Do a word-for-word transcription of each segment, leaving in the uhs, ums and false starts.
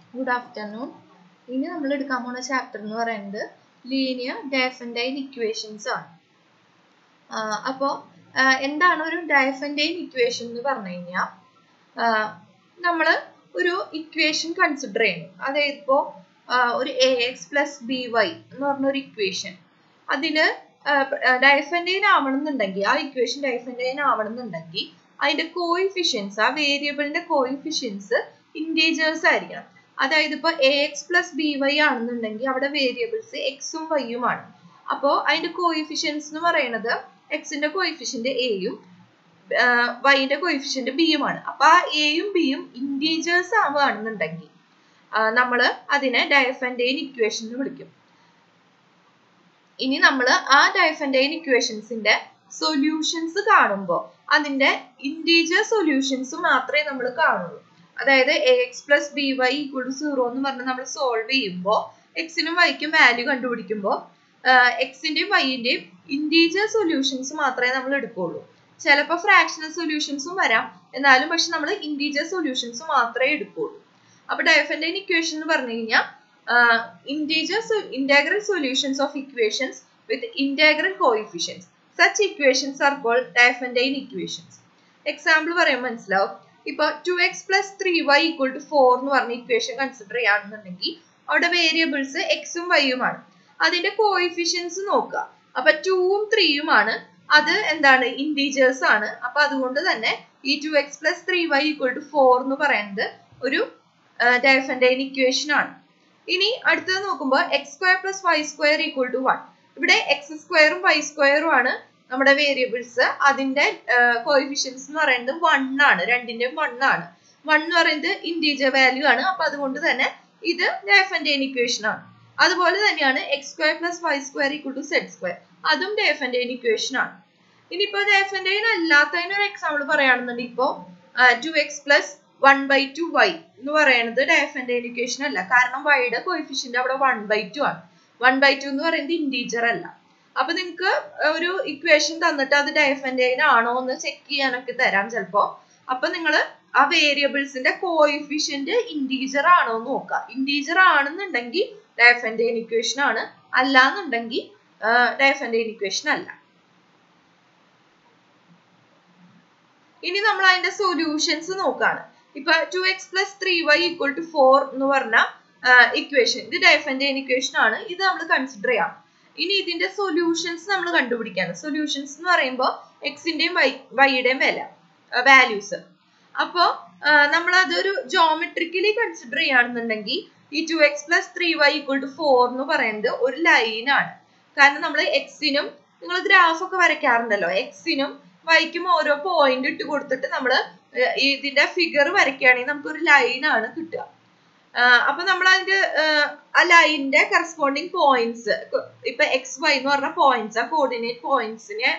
Good afternoon. ഇനി നമ്മൾ എടുക്കാൻ പോകുന്ന ചാപ്റ്റർ എന്ന് പറയുന്നത് ലീനിയർ ഡയഫൻറ്റൈൻ ഇക്വേഷൻസ് ആണ്. അപ്പോൾ എന്താണ് ഒരു ഡയഫൻറ്റൈൻ ഇക്വേഷൻ എന്ന് പറഞ്ഞു കഴിഞ്ഞാൽ നമ്മൾ ഒരു ഇക്വേഷൻ കൺസിഡർ ചെയ്യണം. അതായത് ഇപ്പോൾ ഒരു A X plus B Y എന്ന് പറഞ്ഞൊരു ഇക്വേഷൻ അതിന് ഡയഫൻറ്റൈൻ ആവണമെന്നുണ്ടെങ്കിൽ ആ ഇക്വേഷൻ ഡയഫൻറ്റൈൻ ആവണമെന്നുണ്ടെങ്കിൽ അതിന്റെ കോയിഫിഷ്യൻസ് ആ വേരിയബിളിന്റെ കോയിഫിഷ്യൻസ് ഇൻറ്റീജേഴ്സ് ആയിരിക്കണം. അതായത് ഇപ്പോൾ A X plus B Y ആണെന്നുണ്ടെങ്കിൽ അവിടെ വേരിയബിൾസ് എക്സും വൈയും ആണ്. അപ്പോൾ അതിന്റെ കോയിഫിഷ്യൻസ് എന്ന് പറയുന്നത് എക്സിന്റെ കോയിഫിഷ്യന്റ് എയും വൈന്റെ കോയിഫിഷ്യന്റ് ബിയുമാണ്. അപ്പൊ ആ എയും ബിയും ഇൻറ്റീജേഴ്സ് ആവുകയാണെന്നുണ്ടെങ്കിൽ നമ്മൾ അതിനെ ഡയഫൻറ്റൈൻ ഇക്വേഷൻ എന്ന് വിളിക്കും. ഇനി നമ്മൾ ആ ഡയഫൻറ്റൈൻ ഇക്വേഷൻസിന്റെ സൊല്യൂഷൻസ് കാണുമ്പോൾ അതിന്റെ ഇൻറ്റീജർ സൊല്യൂഷൻസ് മാത്രമേ നമ്മൾ കാണുള്ളൂ. അതായത് A X plus B Y equal to zero എന്ന് പറഞ്ഞ് നമ്മൾ സോൾവ് ചെയ്യുമ്പോൾ എക്സിനും വൈക്കും വാല്യൂ കണ്ടുപിടിക്കുമ്പോൾ എക്സിന്റെയും വൈന്റെയും ഇൻറ്റീജർ സൊല്യൂഷൻസ് മാത്രമേ നമ്മൾ എടുക്കുള്ളൂ. ചിലപ്പോൾ ഫ്രാക്ഷണൽ സൊല്യൂഷൻസും വരാം, എന്നാലും പക്ഷെ നമ്മൾ ഇൻറ്റീജർ സൊല്യൂഷൻസ് മാത്രമേ എടുക്കുള്ളൂ. അപ്പൊ ഡയഫൻറ്റൈൻ ഇക്വേഷൻ എന്ന് പറഞ്ഞു കഴിഞ്ഞാൽ integer integral solutions of equations with integral coefficients. Such equations are called Diophantine equations. Example പറയുമ്പോൾ മനസ്സിലാവും. ഇപ്പൊ two X plus three Y equal to four എന്ന് പറഞ്ഞ ഇക്വേഷൻ കൺസിഡർ ചെയ്യുകയാണെന്നുണ്ടെങ്കിൽ അവിടെ വേരിയബിൾസ് എക്സും വൈയുമാണ്. അതിന്റെ കോഎഫിഷ്യൻസ് നോക്കുക. അപ്പൊ ടൂവും ത്രീയും ആണ്, അത് എന്താണ് ഇൻറ്റീജേഴ്സ് ആണ്. അപ്പൊ അതുകൊണ്ട് തന്നെ ഈ two X plus three Y equal to four എന്ന് പറയുന്നത് ഒരു ഡയഫൻറ്റൈൻ ഇക്വേഷൻ ആണ്. ഇനി അടുത്തത് നോക്കുമ്പോൾ X square plus Y square equal to one. ഇവിടെ എക്സ് സ്ക്വയറും വൈ സ്ക്വയറും ആണ് നമ്മുടെ വേരിയബിൾസ്. അതിന്റെ കോഎഫിഷ്യൻസ് എന്ന് പറയുന്നത് വൺ ആണ്, രണ്ടിന്റെയും വൺ ആണ്. വൺ എന്ന് പറയുന്നത് ഇൻറ്റീജർ വാല്യൂ ആണ്. അപ്പൊ അതുകൊണ്ട് തന്നെ ഇത് ഡയഫൻറ്റൈൻ ഇക്വേഷൻ ആണ്. അതുപോലെ തന്നെയാണ് X square plus Y square equal to Z square, അതും ഡയഫൻറ്റൈൻ ഇക്വേഷൻ ആണ്. ഇനിയിപ്പോ ഡയഫൻറ്റൈൻ അല്ലാത്തതിന് ഒരു എക്സാമ്പിൾ പറയുകയാണെന്നുണ്ടെങ്കിൽ ഇപ്പോ two X plus one by two Y എന്ന് പറയുന്നത് ഡയഫൻറ്റൈൻ ഇക്വേഷൻ അല്ല. കാരണം വൈയുടെ കോഎഫിഷ്യന്റ് അവിടെ വൺ ബൈ ടു ആണ്. വൺ ബൈ ടു എന്ന് പറയുന്നത് ഇൻറ്റീജർ അല്ല. അപ്പൊ നിങ്ങൾക്ക് ഒരു ഇക്വേഷൻ തന്നിട്ട് അത് ഡയഫൻറ്റൈൻ ആണോ എന്ന് ചെക്ക് ചെയ്യാനൊക്കെ തരാം ചിലപ്പോ. അപ്പൊ നിങ്ങൾ ആ വേരിയബിൾസിന്റെ കോഎഫിഷ്യന്റ് ഇൻറ്റീജർ ആണോ എന്ന് നോക്കുക. ഇൻറ്റീജർ ആണെന്നുണ്ടെങ്കിൽ ഡയഫൻറ്റൈൻ ഇക്വേഷൻ ആണ്, അല്ലാന്നുണ്ടെങ്കിൽ ഡയഫൻറ്റൈൻ ഇക്വേഷൻ അല്ല. ഇനി നമ്മൾ അതിന്റെ സൊല്യൂഷൻസ് നോക്കാണ്. ഇപ്പൊ two X plus three Y equal to four എന്ന് പറഞ്ഞ ഇക്വേഷൻ ഇത് ഡയഫൻറ്റൈൻ ഇക്വേഷൻ ആണ്. ഇത് നമ്മൾ കൺസിഡർ ചെയ്യാം. ഇനി ഇതിന്റെ സൊല്യൂഷൻസ് നമ്മൾ കണ്ടുപിടിക്കാണ്. സൊല്യൂഷൻസ് എന്ന് പറയുമ്പോൾ എക്സിന്റെയും വൈ വൈയുടെയും വില വാല്യൂസ്. അപ്പോ നമ്മൾ അതൊരു ജോമെട്രിക്കലി കൺസിഡർ ചെയ്യുകയാണെന്നുണ്ടെങ്കിൽ ഈ two X plus three Y equal to four എന്ന് പറയുന്നത് ഒരു ലൈനാണ്. കാരണം നമ്മൾ എക്സിനും നിങ്ങൾ ഗ്രാഫ് ഒക്കെ വരയ്ക്കാറുണ്ടല്ലോ, എക്സിനും വൈക്കും ഓരോ പോയിന്റ് ഇട്ട് കൊടുത്തിട്ട് നമ്മൾ ഇതിന്റെ ഫിഗർ വരയ്ക്കുകയാണെങ്കിൽ നമുക്കൊരു ലൈനാണ് കിട്ടുക. അപ്പൊ നമ്മൾ അതിന്റെ ആ ലൈനിന്റെ കറസ്പോണ്ടിങ് പോയിന്റ്സ് ഇപ്പൊ എക്സ് വൈ എന്ന് പറഞ്ഞ പോയിന്റ്സ് ആ കോർഡിനേറ്റ് പോയിന്റ്സിനെ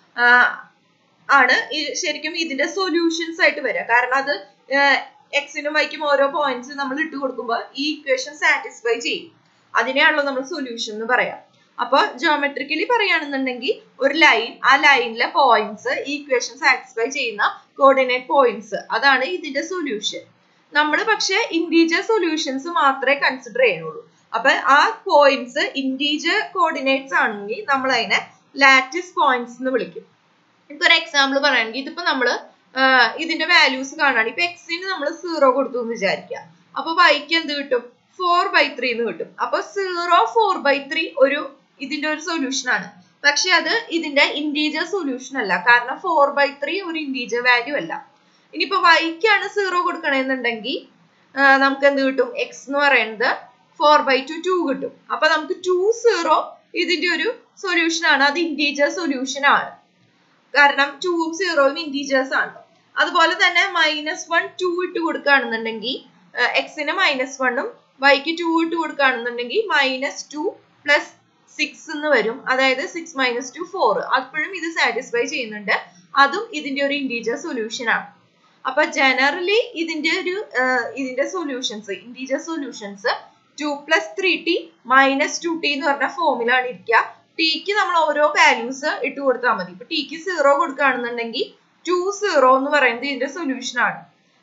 ആണ് ശരിക്കും ഇതിന്റെ സൊല്യൂഷൻസ് ആയിട്ട് വരിക. കാരണം അത് എക്സിനും വൈക്കും ഓരോ പോയിന്റ്സ് നമ്മൾ ഇട്ട് കൊടുക്കുമ്പോൾ ഈ ഇക്വേഷൻ സാറ്റിസ്ഫൈ ചെയ്യും. അതിനെയാണല്ലോ നമ്മൾ സൊല്യൂഷൻ എന്ന് പറയാം. അപ്പൊ ജോമെട്രിക്കലി പറയുകയാണെന്നുണ്ടെങ്കിൽ ഒരു ലൈൻ, ആ ലൈനിലെ പോയിന്റ്സ് ഈ ഇക്വേഷൻ സാറ്റിസ്ഫൈ ചെയ്യുന്ന കോർഡിനേറ്റ് പോയിന്റ്സ്, അതാണ് ഇതിന്റെ സൊല്യൂഷൻ. നമ്മൾ പക്ഷെ ഇൻറ്റീജർ സൊല്യൂഷൻസ് മാത്രമേ കൺസിഡർ ചെയ്യുന്നുള്ളൂ. അപ്പൊ ആ പോയിന്റ്സ് ഇൻറ്റീജർ കോർഡിനേറ്റ്സ് ആണെങ്കിൽ നമ്മൾ അതിനെ ലാറ്റിസ് പോയിന്റ്സ് എന്ന് വിളിക്കും. ഇപ്പൊ ഒരു എക്സാമ്പിൾ പറയുകയാണെങ്കിൽ ഇതിപ്പോ നമ്മള് ഇതിന്റെ വാല്യൂസ് കാണുകയാണ്. ഇപ്പൊ എക്സിന് നമ്മൾ സീറോ കൊടുത്തു എന്ന് വിചാരിക്കുക. അപ്പൊ വൈക്ക് എന്ത് കിട്ടും? ഫോർ ബൈ ത്രീ എന്ന് കിട്ടും. അപ്പൊ സീറോ ഫോർ ബൈ ത്രീ ഒരു ഇതിന്റെ ഒരു സൊല്യൂഷൻ ആണ്. പക്ഷെ അത് ഇതിന്റെ ഇൻറ്റീജർ സൊല്യൂഷൻ അല്ല. കാരണം ഫോർ ബൈ ത്രീ ഒരു ഇൻറ്റീജർ വാല്യൂ അല്ല. ഇനിയിപ്പോ വൈക്കാണ് സീറോ കൊടുക്കണമെന്നുണ്ടെങ്കിൽ നമുക്ക് എന്ത് കിട്ടും? എക്സ് എന്ന് പറയുന്നത് ഫോർ ബൈ ടു ടു കിട്ടും. അപ്പൊ നമുക്ക് ടു സീറോ ഇതിന്റെ ഒരു സൊല്യൂഷൻ ആണ്. അത് ഇൻറ്റീജർ സൊല്യൂഷൻ ആണ്. കാരണം ടൂവും സീറോയും ഇൻറ്റീജേഴ്സ് ആണ്. അതുപോലെ തന്നെ മൈനസ് വൺ ടു ഇട്ട് കൊടുക്കുകയാണെന്നുണ്ടെങ്കിൽ എക്സിന് മൈനസ് വണ്ണും വൈക്ക് ടു ഇട്ട് കൊടുക്കുകയാണെന്നുണ്ടെങ്കിൽ മൈനസ് ടു പ്ലസ് സിക്സ് എന്ന് വരും. അതായത് സിക്സ് മൈനസ് ടു ഫോർ. അപ്പോഴും ഇത് സാറ്റിസ്ഫൈ ചെയ്യുന്നുണ്ട്. അതും ഇതിന്റെ ഒരു ഇൻറ്റീജർ സൊല്യൂഷൻ ആണ്. അപ്പൊ ജനറലി ഇതിന്റെ ഒരു ഇതിന്റെ solutions integer solutions two plus three T minus two T എന്ന് പറഞ്ഞ ഫോമിലാണ് ഇരിക്കുക. ടിക്ക് നമ്മൾ ഓരോ വാല്യൂസ് ഇട്ട് കൊടുത്താൽ മതി. ഇപ്പൊ ടിക്ക് സീറോ കൊടുക്കുകയാണെന്നുണ്ടെങ്കിൽ ടു സീറോ എന്ന് പറയുന്നത് ഇതിന്റെ സൊല്യൂഷൻ ആണ്.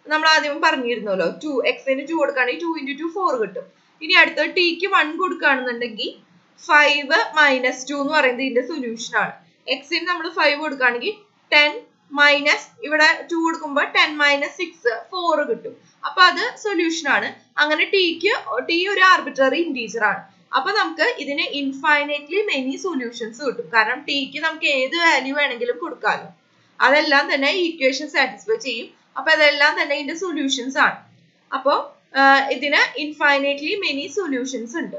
നമ്മൾ ആദ്യം പറഞ്ഞിരുന്നല്ലോ ടു എക്സിന് ടു കൊടുക്കുകയാണെങ്കിൽ ടു ഇൻറ്റു ടു ഫോർ കിട്ടും. ഇനി അടുത്ത ടിക്ക് വൺ കൊടുക്കുകയാണെന്നുണ്ടെങ്കിൽ ഫൈവ് മൈനസ് ടു എന്ന് പറയുന്നത് ഇതിന്റെ സൊല്യൂഷൻ ആണ്. എക്സിന് നമ്മൾ ഫൈവ് കൊടുക്കുകയാണെങ്കിൽ ടെൻ മൈനസ് ഇവിടെ ടു കൊടുക്കുമ്പോൾ ടെൻ മൈനസ് സിക്സ് ഫോർ കിട്ടും. അപ്പൊ അത് സൊല്യൂഷൻ ആണ്. അങ്ങനെ ടിക്ക് ടി ഒരു ആർബിട്രറി ഇൻറ്റീജർ ആണ്. അപ്പൊ നമുക്ക് ഇതിന് ഇൻഫൈനൈറ്റ്ലി മെനി സൊല്യൂഷൻസ് കിട്ടും. കാരണം ടിക്ക് നമുക്ക് ഏത് വാല്യൂ വേണമെങ്കിലും കൊടുക്കാമല്ലോ. അതെല്ലാം തന്നെ ഈക്വേഷൻ സാറ്റിസ്ഫൈ ചെയ്യും. അപ്പൊ അതെല്ലാം തന്നെ ഇതിന്റെ സൊല്യൂഷൻസ് ആണ്. അപ്പോ ഇതിന് ഇൻഫൈനൈറ്റ്ലി മെനി സൊല്യൂഷൻസ് ഉണ്ട്.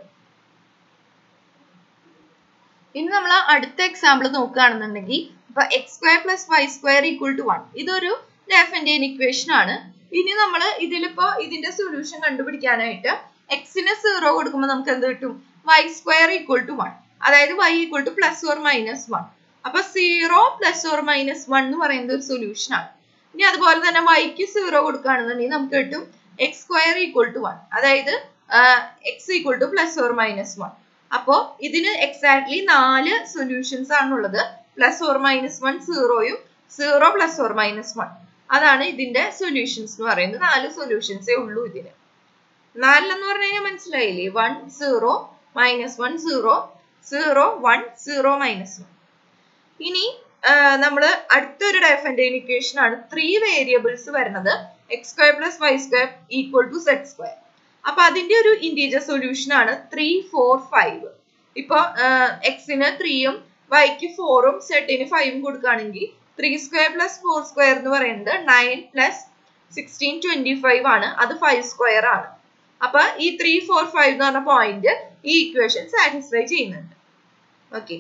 ഇനി നമ്മൾ അടുത്ത എക്സാമ്പിൾ നോക്കുകയാണെന്നുണ്ടെങ്കിൽ ഇപ്പൊ X square plus Y square equal to one ഇതൊരു ഡെഫിനിറ്റ് ഇക്വേഷൻ ആണ്. ഇനി നമ്മൾ ഇതിലിപ്പോ ഇതിന്റെ സൊല്യൂഷൻ കണ്ടുപിടിക്കാനായിട്ട് എക്സിന് സീറോ കൊടുക്കുമ്പോൾ നമുക്ക് എന്ത് കിട്ടും? Y square equal to one, അതായത് Y equal to plus or minus one. അപ്പൊ zero plus or minus one എന്ന് പറയുന്നത് ഒരു സൊല്യൂഷൻ ആണ്. ഇനി അതുപോലെ തന്നെ വൈക്ക് സീറോ കൊടുക്കുകയാണെന്നുണ്ടെങ്കിൽ നമുക്ക് കിട്ടും X square equal to one, അതായത് X equal to plus or minus one. അപ്പോ ഇതിന് എക്സാക്ട്ലി നാല് സൊല്യൂഷൻസ് ആണുള്ളത്. പ്ലസ് ഓർ മൈനസ് വൺ സീറോയും zero plus or minus one, അതാണ് ഇതിന്റെ സൊല്യൂഷൻസ് എന്ന് പറയുന്നത്. നാല് സൊല്യൂഷൻസേ ഉള്ളൂ ഇതിന്. നാലിലെന്ന് പറഞ്ഞു കഴിഞ്ഞാൽ മനസ്സിലായില്ലേ? One zero minus one zero zero one zero minus one. ഇനി നമ്മള് അടുത്തൊരു ഡെഫിനിറ്റ് ഇക്വേഷൻ ആണ് ത്രീ വേരിയബിൾസ് വരുന്നത് X square plus Y square equal to Z square. അപ്പൊ അതിന്റെ ഒരു ഇന്റീജർ സൊല്യൂഷൻ ആണ് ത്രീ ഫോർ ഫൈവ്. ഇപ്പൊ എക്സിന് ത്രീയും വൈക്ക് ഫോറും സെഡിന് ഫൈവും കൊടുക്കുകയാണെങ്കിൽ three square plus four square എന്ന് പറയുന്നത് nine plus sixteen twenty five ആണ്. അത് ഫൈവ് സ്ക്വയർ ആണ്. അപ്പൊ ഈ ത്രീ ഫോർ ഫൈവ് എന്ന് പറഞ്ഞ പോയിന്റ് ഈ ഇക്വേഷൻ സാറ്റിസ്ഫൈ ചെയ്യുന്നുണ്ട്. ഓക്കെ,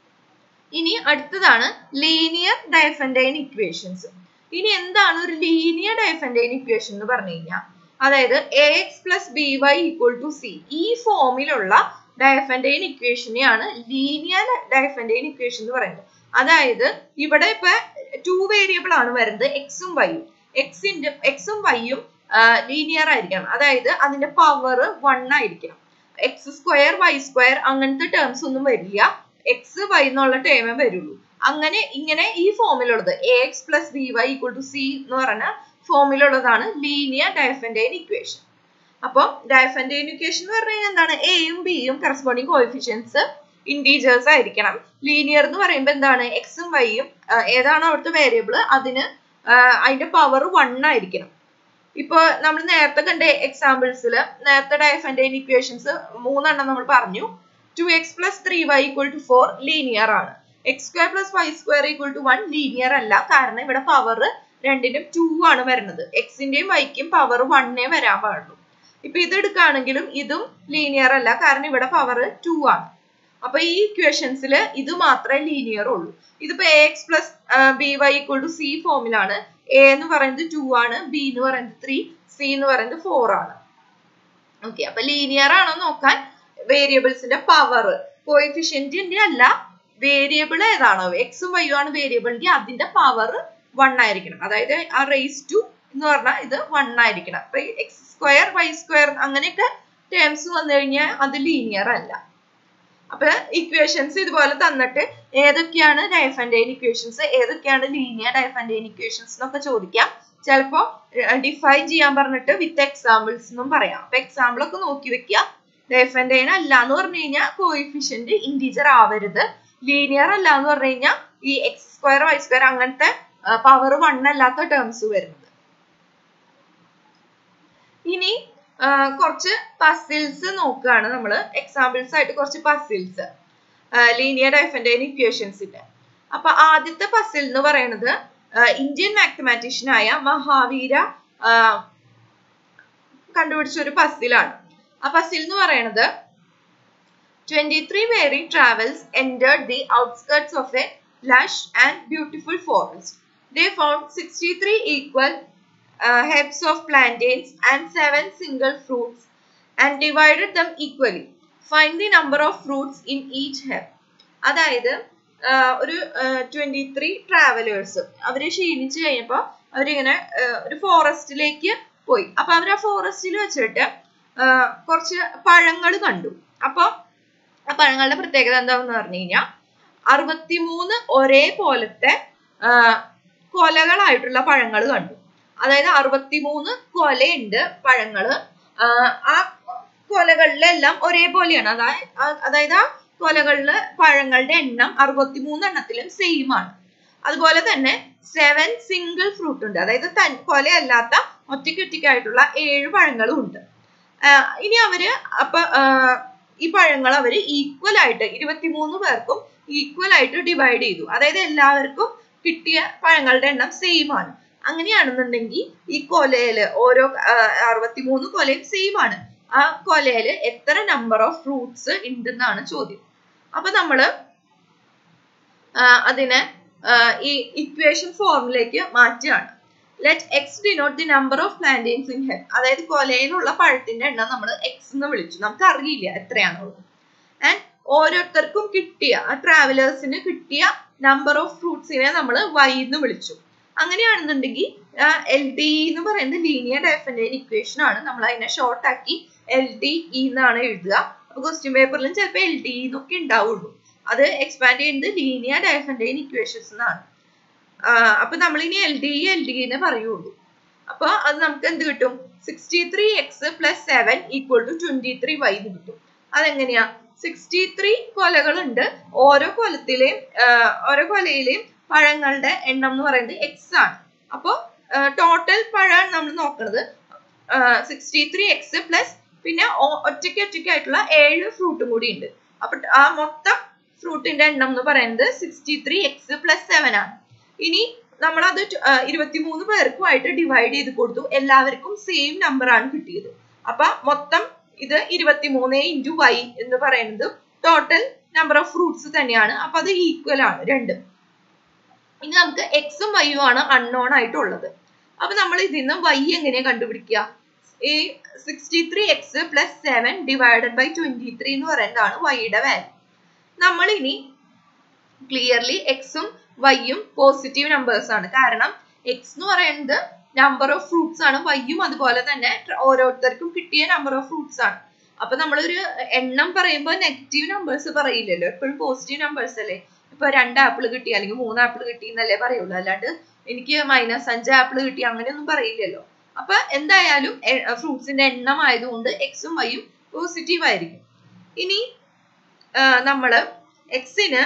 ഇനി അടുത്തതാണ് ലീനിയർ ഡൈഫൻറ്റൈൻ ഇക്വേഷൻസ്. ഇനി എന്താണ് ഒരു ലീനിയർ ഡൈഫൻറ്റൈൻ ഇക്വേഷൻ എന്ന് പറഞ്ഞു കഴിഞ്ഞാൽ, അതായത് A X plus B Y equal to C ഈ ഫോമിലുള്ള ഡൈഫൻറ്റൈൻ ഇക്വേഷനെയാണ് ലീനിയർ ഡൈഫൻറ്റൈൻ ഇക്വേഷൻ എന്ന് പറയുന്നത്. അതായത് ഇവിടെ ഇപ്പൊ ടു വേരിയബിൾ ആണ് വരുന്നത് എക്സും വൈയും. എക്സിന്റെ എക്സും വൈയും ലീനിയർ ആയിരിക്കണം, അതായത് അതിന്റെ പവർ വൺ ആയിരിക്കണം. എക്സ് സ്ക്വയർ വൈ സ്ക്വയർ അങ്ങനത്തെ ടേംസ് ഒന്നും വരില്ല. എക്സ് വൈ എന്നുള്ള ടേമേ വരുള്ളൂ. അങ്ങനെ ഇങ്ങനെ ഈ ഫോമിലുള്ളത് a X plus B Y equal to C എന്ന് പറഞ്ഞ ഫോമിലുള്ളതാണ് ലീനിയർ ഡൈഫൻറ്റൈൻ ഇക്വേഷൻ. അപ്പം ഡൈഫൻറ്റൈൻ ഇക്വേഷൻ എന്ന് പറഞ്ഞു കഴിഞ്ഞാൽ എന്താണ്? എയും ബിയും കറസ്പോണ്ടിങ് കോഎഫിഷ്യൻസ് ഇന്റീജേഴ്സ് ആയിരിക്കണം. ലീനിയർ എന്ന് പറയുമ്പോൾ എന്താണ്? എക്സും വൈയും ഏതാണോ അവിടുത്തെ വേരിയബിൾ അതിന് അതിന്റെ പവർ വൺ ആയിരിക്കണം. ഇപ്പൊ നമ്മൾ നേരത്തെ കണ്ട എക്സാമ്പിൾസിൽ നേരത്തെ ഡൈഫൻറ്റൈൻ ഇക്വേഷൻസ് മൂന്നെണ്ണം നമ്മൾ പറഞ്ഞു. Two X plus three Y equal to four linear ആണ്. X square plus Y square equal to one linear അല്ല, കാരണം ഇവിടെ പവർ രണ്ടിനും ടു ആണ് വരുന്നത്. എക്സിന്റെയും വൈക്കും പവർ വണ്ണേ വരാൻ പാടുള്ളൂ. ഇപ്പൊ ഇത് എടുക്കുകയാണെങ്കിലും ഇതും ലീനിയർ അല്ല, കാരണം ഇവിടെ പവർ ടു ആണ്. അപ്പൊ ഈ ഇക്വേഷൻസിൽ ഇത് മാത്രമേ ലീനിയർ ഉള്ളൂ. ഇതിപ്പോ a X plus B Y equal to c ഫോമിലാണ്. എ എന്ന് പറയുന്നത് ടു ആണ്, ബി എന്ന് പറയുന്നത് ത്രീ, സി എന്ന് പറയുന്നത് ഫോർ ആണ്. ഓക്കെ, അപ്പൊ ലീനിയർ ആണോ നോക്കാൻ വേരിയബിൾസിന്റെ പവർ കോഎഫിഷ്യന്റിന്റെ അല്ല, വേരിയബിൾ ഏതാണോ എക്സും വൈയും ആണ് വേരിയബിളിന്റെ അതിന്റെ പവർ വൺ ആയിരിക്കണം. അതായത് ആ റേസ് ടു എന്ന് പറഞ്ഞാൽ ഇത് വൺ ആയിരിക്കണം. അപ്പൊ എക്സ് സ്ക്വയർ വൈ സ്ക്വയർ അങ്ങനെയൊക്കെ ടേംസ് വന്നു കഴിഞ്ഞാൽ അത് ലീനിയർ അല്ല. അപ്പൊ ഇക്വേഷൻസ് ഇതുപോലെ തന്നിട്ട് ഏതൊക്കെയാണ് ഡൈഫൻറ്റൈൻ ഇക്വേഷൻസ്, ഏതൊക്കെയാണ് ലീനിയർ ഡൈഫൻറ്റൈൻ ഇക്വേഷൻസ് എന്നൊക്കെ ചോദിക്കാം. ചിലപ്പോ ഡിഫൈൻ ചെയ്യാൻ പറഞ്ഞിട്ട് വിത്ത് എക്സാമ്പിൾസ് എന്നും പറയാം. അപ്പൊ എക്സാമ്പിൾ ഒക്കെ നോക്കി വെക്കുക. ഡൈഫൻറ്റൈൻ അല്ല എന്ന് പറഞ്ഞു കഴിഞ്ഞാൽ കോഎഫിഷ്യന്റ് ഇന്റീജർ ആവരുത്. ലീനിയർ അല്ല എന്ന് പറഞ്ഞു കഴിഞ്ഞാൽ ഈ എക്സ് സ്ക്വയർ വൈ സ്ക്വയർ അങ്ങനത്തെ പവർ വൺ അല്ലാത്ത ടേംസ് വരുന്നത്. ഇനി കുറച്ച് പസിൽസ് നോക്കുകയാണ് നമ്മള്. എക്സാമ്പിൾസ് ആയിട്ട് കുറച്ച് പസിൽസ് ലീനിയർ ഡൈഫൻറ്റൈൻ ഇക്വേഷൻസിന്റെ. അപ്പൊ ആദ്യത്തെ പസിൽ എന്ന് പറയുന്നത് ഇന്ത്യൻ മാത്തമാറ്റീഷ്യനായ മഹാവീര കണ്ടുപിടിച്ച ഒരു പസിലാണ്. ആ പസിൽ എന്ന് പറയുന്നത് twenty-three weary travels entered the outskirts of a lush and beautiful forest. They found sixty-three equal uh, heads of plantains and seven single fruits and divided them equally. Find the number of fruits in each head. അതായത് ഒരു twenty three travellers അവര് ക്ഷീണിച്ചു കഴിഞ്ഞപ്പോ അവരിങ്ങനെ ഒരു ഫോറസ്റ്റിലേക്ക് പോയി. അപ്പൊ അവർ ആ ഫോറസ്റ്റിൽ വെച്ചിട്ട് കുറച്ച് പഴങ്ങൾ കണ്ടു. അപ്പൊ ആ പഴങ്ങളുടെ പ്രത്യേകത എന്താണെന്ന് പറഞ്ഞു കഴിഞ്ഞാൽ അറുപത്തിമൂന്ന് ഒരേ പോലത്തെ കൊലകളായിട്ടുള്ള പഴങ്ങൾ കണ്ടു. അതായത് അറുപത്തിമൂന്ന് കൊലയുണ്ട് പഴങ്ങള്. ആ കൊലകളിലെല്ലാം ഒരേപോലെയാണ്. അതായത് അതായത് ആ കൊലകളില് പഴങ്ങളുടെ എണ്ണം അറുപത്തിമൂന്ന് എണ്ണത്തിലും സെയിം ആണ്. അതുപോലെ തന്നെ സെവൻ സിംഗിൾ ഫ്രൂട്ട് ഉണ്ട്. അതായത് കൊലയല്ലാത്ത ഒറ്റയ്ക്കൊറ്റയ്ക്കായിട്ടുള്ള ഏഴ് പഴങ്ങളും ഉണ്ട്. ഇനി അവര് അപ്പൊ ഈ പഴങ്ങൾ അവര് ഈക്വൽ ആയിട്ട് ഇരുപത്തിമൂന്ന് പേർക്കും ഈക്വൽ ആയിട്ട് ഡിവൈഡ് ചെയ്തു. അതായത് എല്ലാവർക്കും കിട്ടിയ പഴങ്ങളുടെ എണ്ണം സെയിം ആണ്. അങ്ങനെയാണെന്നുണ്ടെങ്കിൽ ഈ കൊലയില് ഓരോ അറുപത്തിമൂന്ന് കൊലയും സെയിം ആണ്. ആ കൊലയില് എത്ര നമ്പർ ഓഫ് ഫ്രൂട്ട്സ് ഉണ്ടെന്നാണ് ചോദ്യം. അപ്പൊ നമ്മള് അതിനെ ഈ ഇക്വേഷൻ ഫോമിലേക്ക് മാറ്റുകയാണ്. Let x denote the number of plantains in head. അതായത് കൊലയിലുള്ള പഴത്തിന്റെ എണ്ണം നമ്മൾ എക്സ് എന്ന് വിളിച്ചു. നമുക്ക് അറിയില്ല എത്രയാണുള്ളത്. ആൻഡ് ഓരോരുത്തർക്കും കിട്ടിയ ട്രാവലേഴ്സിന് കിട്ടിയ നമ്പർ ഓഫ് ഫ്രൂട്ട്സിനെ നമ്മൾ വൈ എന്ന് വിളിച്ചു. അങ്ങനെയാണെന്നുണ്ടെങ്കിൽ എൽ ഡി എന്ന് പറയുന്നത് ലീനിയർ ഡൈഫറൻഷ്യൽ ഇക്വേഷൻ ആണ്. നമ്മൾ അതിനെ ഷോർട്ട് ആക്കി എൽ ഡി ഇ എന്നാണ് എഴുതുക. അപ്പൊ ക്വസ്റ്റ്യൻ പേപ്പറിലും ചിലപ്പോൾ എൽ ഡി എന്നൊക്കെ ഉണ്ടാവുള്ളൂ. അത് എക്സ്പാൻഡ് ചെയ്യുന്നത് ലീനിയർ ഡൈഫറൻഷ്യൽ ഇക്വേഷൻസ് എന്നാണ്. അപ്പൊ നമ്മൾ ഇനി എൽ ഡി എൽ ഡി എന്ന് പറയുള്ളൂ. അപ്പൊ അത് നമുക്ക് എന്ത് കിട്ടും? Sixty three X plus seven equal to twenty three y എന്ന് കിട്ടും. അതെങ്ങനെയാ? സിക്സ്റ്റി ത്രീ കൊലകളുണ്ട്. ഓരോ കൊലത്തിലെയും ഓരോ കൊലയിലെയും പഴങ്ങളുടെ എണ്ണം എന്ന് പറയുന്നത് എക്സ് ആണ്. അപ്പൊ ടോട്ടൽ പഴം നമ്മൾ നോക്കുന്നത് സിക്സ്റ്റി ത്രീ എക്സ് പ്ലസ് പിന്നെ ഒറ്റയ്ക്ക് ഒറ്റയ്ക്കായിട്ടുള്ള ഏഴ് ഫ്രൂട്ടും കൂടി ഉണ്ട്. അപ്പൊ ആ മൊത്തം ഫ്രൂട്ടിന്റെ എണ്ണം എന്ന് പറയുന്നത് sixty three X plus seven ആണ്. ഇനി നമ്മളത് ഇരുപത്തിമൂന്ന് പേർക്കുമായിട്ട് ഡിവൈഡ് ചെയ്ത് കൊടുത്തു. എല്ലാവർക്കും സെയിം നമ്പർ ആണ് കിട്ടിയത്. അപ്പൊ മൊത്തം ഇത് ഇരുപത്തിമൂന്ന് ഇൻറ്റു വൈ എന്ന് പറയുന്നത് ടോട്ടൽ നമ്പർ ഓഫ് ഫ്രൂട്ട്സ് തന്നെയാണ്. അപ്പൊ അത് ഈക്വൽ ആണ് രണ്ടും. ഇനി നമുക്ക് എക്സും വൈയും ആണ് അൺനോൺ ആയിട്ടുള്ളത്. അപ്പൊ നമ്മൾ ഇതിൽ നിന്ന് വൈ എങ്ങനെയാ കണ്ടുപിടിക്കുക? ഈ sixty three X plus seven divided by twenty three എന്ന് പറയുന്നതാണ് വൈയുടെ വാല്യൂ. നമ്മൾ ഇനി ക്ലിയർലി എക്സും വൈയും പോസിറ്റീവ് നമ്പേഴ്സ് ആണ്. കാരണം എക്സ് എന്ന് പറയുന്നത് നമ്പർ ഓഫ് ഫ്രൂട്ട്സ് ആണ്, വൈയും അതുപോലെ തന്നെ ഓരോരുത്തർക്കും കിട്ടിയ നമ്പർ ഓഫ് ഫ്രൂട്ട്സ് ആണ്. അപ്പൊ നമ്മളൊരു എണ്ണം പറയുമ്പോൾ നെഗറ്റീവ് നമ്പേഴ്സ് പറയില്ലല്ലോ, എപ്പോഴും പോസിറ്റീവ് നമ്പേഴ്സ് അല്ലേ. ഇപ്പൊ രണ്ട് ആപ്പിൾ കിട്ടി അല്ലെങ്കിൽ മൂന്ന് ആപ്പിൾ കിട്ടി എന്നല്ലേ പറയുള്ളൂ. അല്ലാണ്ട് എനിക്ക് മൈനസ് അഞ്ച് ആപ്പിൾ കിട്ടി അങ്ങനെയൊന്നും പറയില്ലല്ലോ. അപ്പൊ എന്തായാലും ഫ്രൂട്ട്സിന്റെ എണ്ണം ആയതുകൊണ്ട് എക്സും വൈയും പോസിറ്റീവ് ആയിരിക്കും. ഇനി നമ്മള് എക്സിന്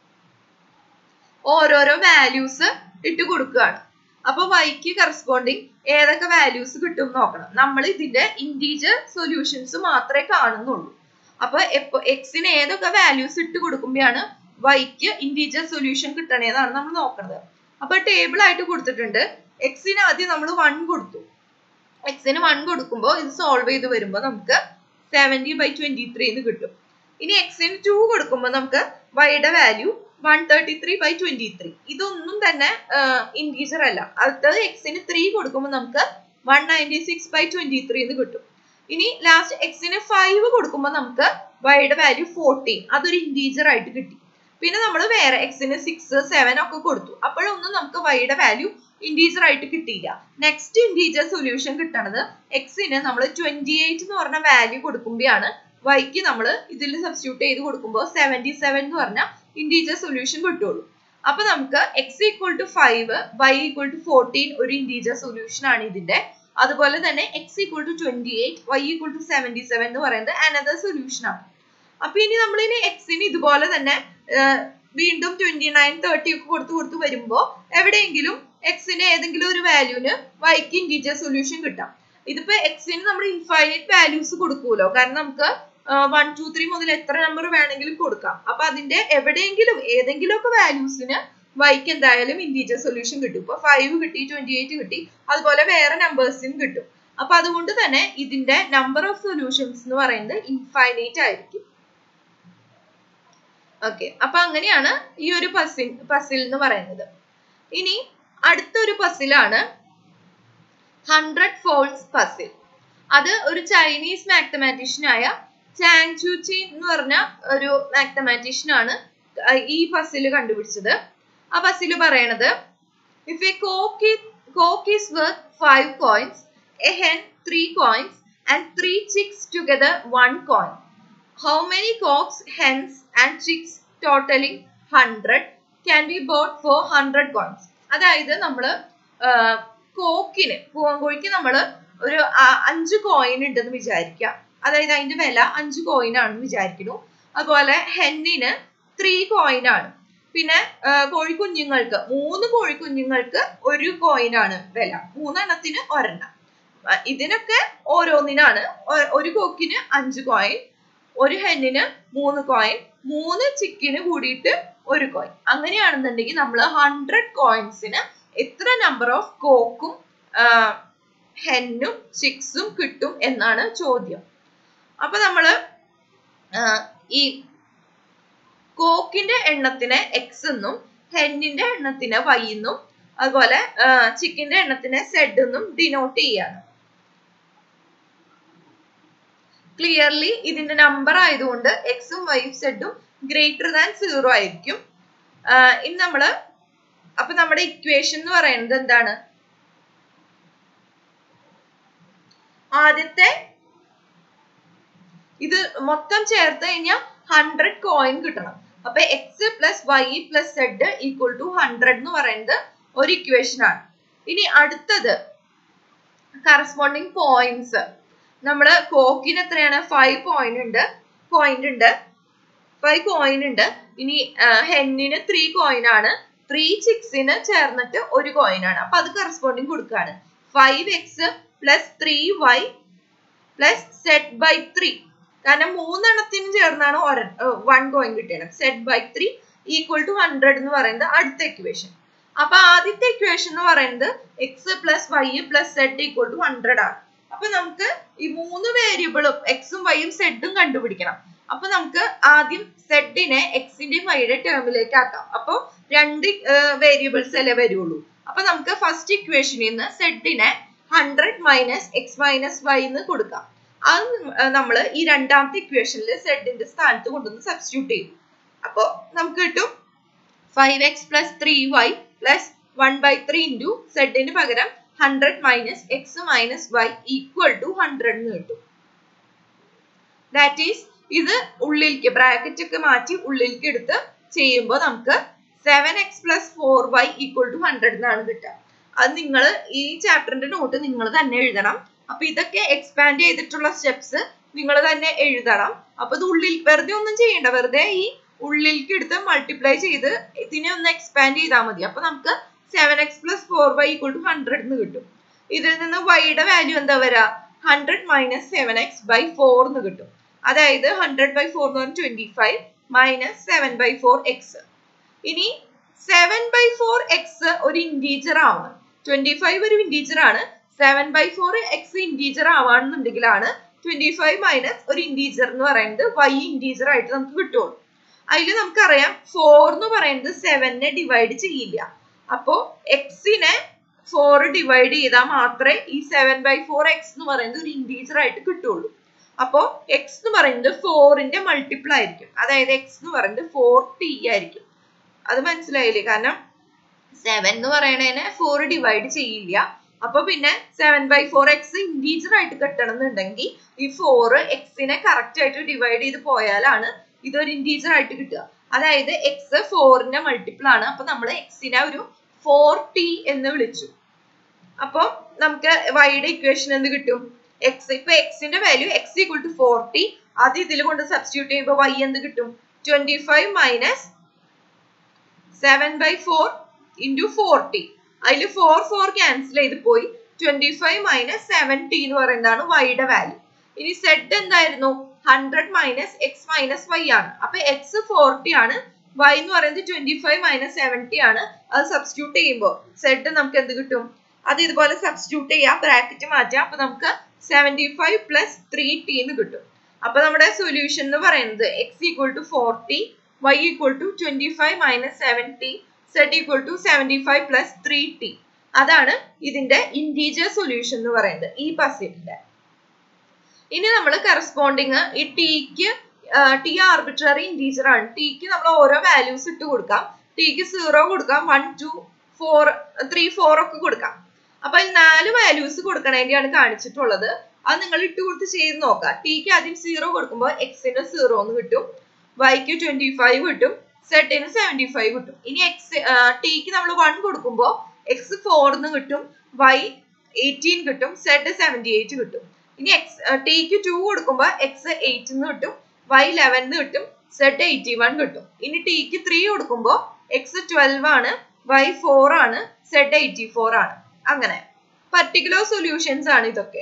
ഓരോരോ വാല്യൂസ് ഇട്ട് കൊടുക്കുകയാണ്. അപ്പൊ വൈക്ക് കറസ്പോണ്ടിങ് ഏതൊക്കെ വാല്യൂസ് കിട്ടും നോക്കണം. നമ്മൾ ഇതിന്റെ ഇന്റീജർ സൊല്യൂഷൻസ് മാത്രമേ കാണുന്നുള്ളൂ. അപ്പൊ എപ്പോ എക്സിന് ഏതൊക്കെ വാല്യൂസ് ഇട്ട് കൊടുക്കുമ്പോഴാണ് വൈക്ക് ഇന്റീജർ സൊല്യൂഷൻ കിട്ടണേന്നാണ് നമ്മൾ നോക്കുന്നത്. അപ്പൊ ടേബിൾ ആയിട്ട് കൊടുത്തിട്ടുണ്ട്. എക്സിന് ആദ്യം നമ്മൾ വൺ കൊടുത്തു. എക്സിന് വൺ കൊടുക്കുമ്പോൾ ഇത് സോൾവ് ചെയ്ത് വരുമ്പോൾ നമുക്ക് സെവന്റി ബൈ ട്വന്റി ത്രീ എന്ന് കിട്ടും. ഇനി എക്സിന് ടു കൊടുക്കുമ്പോൾ നമുക്ക് വൈയുടെ value one thirty three by twenty three. ഇതൊന്നും തന്നെ ഇന്റീജർ അല്ല. അടുത്തത് എക്സിന് ത്രീ കൊടുക്കുമ്പോൾ നമുക്ക് one ninety six by twenty three എന്ന് കിട്ടും. ഇനി ലാസ്റ്റ് എക്സിന് ഫൈവ് കൊടുക്കുമ്പോൾ നമുക്ക് വൈയുടെ വാല്യൂ ഫോർട്ടീൻ, അതൊരു ഇന്റീജർ ആയിട്ട് കിട്ടി. പിന്നെ നമ്മൾ വേറെ എക്സിന് സിക്സ് സെവൻ ഒക്കെ കൊടുത്തു. അപ്പോഴൊന്നും നമുക്ക് വൈയുടെ വാല്യൂ ഇന്റീജർ ആയിട്ട് കിട്ടിയില്ല. നെക്സ്റ്റ് ഇന്റീജർ സൊല്യൂഷൻ കിട്ടണത് എക്സിന് നമ്മൾ ട്വന്റി എയ്റ്റ് എന്ന് പറഞ്ഞ വാല്യൂ കൊടുക്കുമ്പോഴാണ് വൈക്ക് നമ്മൾ ഇതിൽ സബ്സ്റ്റിറ്റ്യൂട്ട് ചെയ്ത് കൊടുക്കുമ്പോൾ സെവന്റി സെവൻ എന്ന് പറഞ്ഞ ഇന്റീജർ സൊല്യൂഷൻ കിട്ടുള്ളൂ. അപ്പൊ നമുക്ക് X equal to five y equal to fourteen ഒരു ഇന്റീജർ സൊല്യൂഷൻ ആണ് ഇതിന്റെ. അതുപോലെ തന്നെ x equal to twenty eight Y equal to seventy seven എന്ന് പറയുന്നത് അനദർ സൊല്യൂഷൻ ആണ്. അപ്പൊ ഇനി നമ്മൾ ഇനി എക്സിന് ഇതുപോലെ തന്നെ വീണ്ടും ട്വന്റി നയൻ തേർട്ടി ഒക്കെ കൊടുത്ത് കൊടുത്ത് വരുമ്പോൾ എവിടെയെങ്കിലും എക്സിന് ഏതെങ്കിലും ഒരു വാല്യൂന് വൈക്ക് ഇന്റീജർ സൊല്യൂഷൻ കിട്ടാം. ഇതിപ്പോ എക്സിന് നമ്മൾ ഇൻഫൈനൈറ്റ് വാല്യൂസ് കൊടുക്കൂലോ, കാരണം നമുക്ക് വൺ ടു ത്രീ മുതൽ എത്ര നമ്പർ വേണമെങ്കിലും കൊടുക്കാം. അപ്പൊ അതിന്റെ എവിടെയെങ്കിലും ഏതെങ്കിലും ഒക്കെ വാല്യൂസിന് വൈക്ക് എന്തായാലും ഇന്റീജർ സൊല്യൂഷൻ കിട്ടും. ഇപ്പൊ ഫൈവ് കിട്ടി, ട്വന്റി എയ്റ്റ് കിട്ടി, അതുപോലെ വേറെ നമ്പേഴ്സിനും കിട്ടും. അപ്പൊ അതുകൊണ്ട് തന്നെ ഇതിന്റെ നമ്പർ ഓഫ് സൊല്യൂഷൻസ് എന്ന് പറയുന്നത് ഇൻഫൈനൈറ്റ് ആയിരിക്കും. ഓക്കെ, അപ്പൊ അങ്ങനെയാണ് ഈ ഒരു പസിൽ പസിൽ എന്ന് പറയുന്നത്. ഇനി അടുത്തൊരു പസിലാണ് ഹൺഡ്രഡ് ഫോൾഡ്സ് പസിൽ. അത് ഒരു ചൈനീസ് മാത്തമാറ്റീഷ്യനായ ചാങ് ചൂച്ചി എന്ന് പറഞ്ഞ ഒരു മാത്തമാറ്റീഷ്യൻ ആണ് ഈ പസിൽ കണ്ടുപിടിച്ചത്. ആ പസിൽ പറയണത് if a cock cock is worth five coins, a hen three coins and three chicks together one coin, how many cocks, hens and chicks totaling one hundred can be bought for one hundred coins? അതായത് നമ്മൾ കോക്കിന് പൂവൻകോഴിക്ക് നമ്മൾ ഒരു അഞ്ച് coin ഉണ്ടെന്ന് വിചാരിക്കാം. അതായത് അതിന്റെ വില അഞ്ച് കോയിൻ ആണെന്ന് വിചാരിക്കുന്നു. അതുപോലെ ഹെന്നിന് ത്രീ കോയിൻ ആണ്. പിന്നെ കോഴിക്കുഞ്ഞുങ്ങൾക്ക് മൂന്ന് കോഴിക്കുഞ്ഞുങ്ങൾക്ക് ഒരു കോയിൻ ആണ് വില. മൂന്നെണ്ണത്തിന് ഒരെണ്ണം. ഇതിനൊക്കെ ഓരോന്നിനാണ്. ഒരു കോക്കിന് അഞ്ച് കോയിൻ, ഒരു ഹെന്നിന് മൂന്ന് കോയിൻ, മൂന്ന് ചിക്കിന് കൂടിയിട്ട് ഒരു കോയിൻ. അങ്ങനെയാണെന്നുണ്ടെങ്കിൽ നമ്മൾ ഹൺഡ്രഡ് കോയിൻസിന് എത്ര നമ്പർ ഓഫ് കോക്കും ഹെന്നും ചിക്സും കിട്ടും എന്നാണ് ചോദ്യം. അപ്പൊ നമ്മള് ഈ കോക്കിന്റെ എണ്ണത്തിനെ എക്സ് എന്നും ഹെന്നിന്റെ എണ്ണത്തിനെ വൈ എന്നും അതുപോലെ ചിക്കിന്റെ എണ്ണത്തിനെ സെഡ് എന്നും ഡിനോട്ട് ചെയ്യാണ്. ക്ലിയർലി ഇതിന്റെ നമ്പർ ആയതുകൊണ്ട് എക്സും വൈയും സെഡും ഗ്രേറ്റർ ദാൻ സീറോ ആയിരിക്കും. ഇനി നമ്മള് അപ്പൊ നമ്മുടെ ഇക്വേഷൻ എന്ന് പറയുന്നത് എന്താണ്? ആദ്യത്തെ ഇത് മൊത്തം ചേർത്ത് കഴിഞ്ഞാൽ ഹൺഡ്രഡ് കോയിൻ കിട്ടണം. അപ്പൊ x plus y plus z equal to hundred എന്ന് പറയുന്നത് ഒരു ഇക്വേഷൻ ആണ്. ഇനി അടുത്തത് കറസ്പോണ്ടിങ് പോയിന്റ്സ്. നമ്മള് കോക്കിന് എത്രയാണ്? ഫൈവ് പോയിന്റ് ഉണ്ട് പോയിന്റ് ഉണ്ട് ഫൈവ് കോയിൻ ഉണ്ട്. ഇനി ഹെന്നിന് ത്രീ കോയിൻ ആണ്. ത്രീ ചിക്സിന് ചേർന്നിട്ട് ഒരു കോയിൻ ആണ്. അപ്പൊ അത് കറസ്പോണ്ടിങ് കൊടുക്കുകയാണ്. Five x plus three y plus z by three. കാരണം മൂന്നെണ്ണത്തിന് ചേർന്നാണ് വൺ കോയിൻ കിട്ടിയത്. Z by three equal to hundred എന്ന് പറയുന്നത് അടുത്ത ഇക്വേഷൻ. അപ്പൊ ആദ്യത്തെ ഇക്വേഷൻ എന്ന് പറയുന്നത് x plus y plus z equal to hundred ആണ്. അപ്പൊ നമുക്ക് ഈ മൂന്ന് വേരിയബിളും എക്സും വൈയും സെഡും കണ്ടുപിടിക്കണം. അപ്പൊ നമുക്ക് ആദ്യം സെഡിനെ എക്സിന്റെയും വൈയുടെ ടേമിലേക്ക് ആക്കാം. അപ്പൊ രണ്ട് വേരിയബിൾസ് അല്ലേ വരുള്ളൂ. അപ്പൊ നമുക്ക് ഫസ്റ്റ് ഇക്വേഷനിൽ നിന്ന് സെഡിനെ hundred minus x minus y എന്ന് കൊടുക്കാം. അത് നമ്മൾ ഈ രണ്ടാമത്തെ ഇക്വേഷനിൽ സെഡിന്റെ സ്ഥാനത്ത് കൊണ്ടുവന്ന് സബ്സ്റ്റിറ്റ്യൂട്ട് ചെയ്യും. അപ്പൊ നമുക്ക് കിട്ടും five x plus three y plus one by three into സെഡിന് പകരം hundred minus x minus y equal to hundred എന്ന് കിട്ടും. ദാറ്റ് ഈസ് ഇത് ഉള്ളിലേക്ക് ബ്രാക്കറ്റ് ഒക്കെ മാറ്റി ഉള്ളിലേക്ക് എടുത്ത് ചെയ്യുമ്പോൾ നമുക്ക് seven x plus four y equal to hundred എന്നാണ് കിട്ടുക. അത് നിങ്ങൾ ഈ ചാപ്റ്ററിന്റെ നോട്ട് നിങ്ങൾ തന്നെ എഴുതണം. അപ്പൊ ഇതൊക്കെ എക്സ്പാൻഡ് ചെയ്തിട്ടുള്ള സ്റ്റെപ്സ് നിങ്ങൾ തന്നെ എഴുതണം. അപ്പൊ ഇത് ഉള്ളിൽ വെറുതെ ഒന്നും ചെയ്യണ്ട. വെറുതെ ഈ ഉള്ളിലേക്ക് എടുത്ത് മൾട്ടിപ്ലൈ ചെയ്ത് ഇതിനെ ഒന്ന് എക്സ്പാൻഡ് ചെയ്താൽ മതി. അപ്പൊ നമുക്ക് seven x plus four y equal to hundred എന്ന് കിട്ടും. ഇതിൽ നിന്ന് വൈയുടെ വാല്യൂ എന്താ വരാ? Hundred minus seven x by four എന്ന് കിട്ടും. അതായത് ഹൺഡ്രഡ് ബൈ ഫോർ എന്ന് പറഞ്ഞാൽ twenty five minus seven by four x. ഇനി സെവൻ ബൈ ഫോർ എക്സ് ഒരു ഇൻറ്റീജർ ആവണം. ട്വന്റി ഫൈവ് ഒരു ഇൻറ്റീജർ ആണ്. Seven by four x integer ആവാണെന്നുണ്ടെങ്കിലാണ് ട്വന്റി ഫൈവ് മൈനസ് ഒരു ഇൻറ്റീജർ എന്ന് പറയുന്നത് വൈ ഇൻറ്റീജർ ആയിട്ട് നമുക്ക് കിട്ടുള്ളൂ. അതിൽ നമുക്കറിയാം ഫോർ എന്ന് പറയുന്നത് സെവനെ ഡിവൈഡ് ചെയ്യില്ല. അപ്പോ എക്സിനെ ഫോർ ഡിവൈഡ് ചെയ്താൽ മാത്രമേ ഈ സെവൻ ബൈ ഫോർ എക്സ് എന്ന് പറയുന്നത് ഒരു ഇൻറ്റീജർ ആയിട്ട് കിട്ടുള്ളൂ. അപ്പോ എക്സ് എന്ന് പറയുന്നത് ഫോറിന്റെ മൾട്ടിപ്പിൾ ആയിരിക്കും. അതായത് എക്സ് എന്ന് പറയുന്നത് ഫോർ ടി ആയിരിക്കും. അത് മനസ്സിലായില്ലേ? കാരണം സെവൻ എന്ന് പറയണതിനെ ഫോർ ഡിവൈഡ് ചെയ്യില്ല. അപ്പൊ പിന്നെ seven by four x integer ആയിട്ട് കിട്ടണം എന്നുണ്ടെങ്കിൽ ഈ ഫോർ എക്സിനെ കറക്റ്റ് ആയിട്ട് ഡിവൈഡ് ചെയ്ത് പോയാലാണ് ഇതൊരു ഇൻറ്റീജർ ആയിട്ട് കിട്ടുക. അതായത് എക്സ് ഫോറിന്റെ മൾട്ടിപ്പിൾ ആണ്. അപ്പൊ നമ്മൾ എക്സിനെ ഒരു ഫോർ ടി എന്ന് വിളിച്ചു. അപ്പൊ നമുക്ക് വൈയുടെ ഇക്വേഷൻ എന്ത് കിട്ടും? എക്സ് ഇപ്പൊ എക്സിന്റെ value x equal to four t. അത് ഇതിൽ കൊണ്ട് സബ്സ്റ്റിറ്റ്യൂട്ട് ചെയ്യുമ്പോൾ വൈ എന്ത് കിട്ടും? Twenty five minus seven by four into four t. അതിൽ ഫോർ ഫോർ ക്യാൻസൽ ചെയ്ത് പോയി. Twenty five minus seven t എന്ന് പറയുന്നതാണ് വൈയുടെ വാല്യൂ. ഇനി സെഡ് എന്തായിരുന്നു? Hundred minus x minus y ആണ്. അപ്പൊ എക്സ് ഫോർട്ടി ആണ്, വൈ എന്ന് പറയുന്നത് ട്വന്റി ഫൈവ് മൈനസ് സെവൻറ്റി ആണ്. അത് സബ്സ്റ്റിറ്റ്യൂട്ട് ചെയ്യുമ്പോൾ സെഡ് നമുക്ക് എന്ത് കിട്ടും? അത് ഇതുപോലെ സബ്സ്റ്റിറ്റ്യൂട്ട് ചെയ്യാം, ബ്രാക്കറ്റ് മാറ്റാം. അപ്പൊ നമുക്ക് seventy five plus three t എന്ന് കിട്ടും. അപ്പൊ നമ്മുടെ സൊല്യൂഷൻ എന്ന് പറയുന്നത് x equal to forty, y equal to twenty five minus seventy, z equal to seventy five plus three t. അതാണ് ഇതിന്റെ ഇന്റീജർ സൊല്യൂഷൻ എന്ന് പറയുന്നത് ഈ പസിലിന്റെ. ഇനി നമ്മൾ കറസ്പോണ്ടിങ് ഈ ടിക്ക് ടി ആർബിട്രറി ഇന്റീജർ ആണ്. ടിക്ക് നമ്മൾ ഓരോ വാല്യൂസ് ഇട്ട് കൊടുക്കാം. ടിക്ക് സീറോ കൊടുക്കാം, one two four three four ഒക്കെ കൊടുക്കാം. അപ്പൊ ഈ നാല് വാല്യൂസ് കൊടുക്കണേന്റെയാണ് കാണിച്ചിട്ടുള്ളത്. അത് നിങ്ങൾ ഇട്ട് കൊടുത്ത് ചെയ്ത് നോക്കാം. ടിക്ക് ആദ്യം സീറോ കൊടുക്കുമ്പോൾ എക്സിന് സീറോ എന്ന് കിട്ടും, വൈക്ക് ട്വന്റി ഫൈവ് കിട്ടും, സെഡിന് സെവൻറ്റി ഫൈവ് കിട്ടും. ഇനി എക്സ് ടിക്ക് നമ്മൾ വൺ കൊടുക്കുമ്പോൾ എക്സ് ഫോർ എന്ന് കിട്ടും, വൈ എയ്റ്റീൻ കിട്ടും, സെഡ് സെവൻറ്റി എയ്റ്റ് കിട്ടും. ഇനി എക്സ് ടിക്ക് ടു കൊടുക്കുമ്പോൾ എക്സ് എയ്റ്റ് എന്ന് കിട്ടും, വൈ ലെവൻ എന്ന് കിട്ടും, സെഡ് എയ്റ്റി വൺ കിട്ടും. ഇനി ടിക്ക് ത്രീ കൊടുക്കുമ്പോൾ എക്സ് ട്വൽവ് ആണ്, വൈ ഫോർ ആണ്, സെഡ് എയ്റ്റി ഫോർ ആണ്. അങ്ങനെ പർട്ടിക്കുലർ സൊല്യൂഷൻസ് ആണ് ഇതൊക്കെ.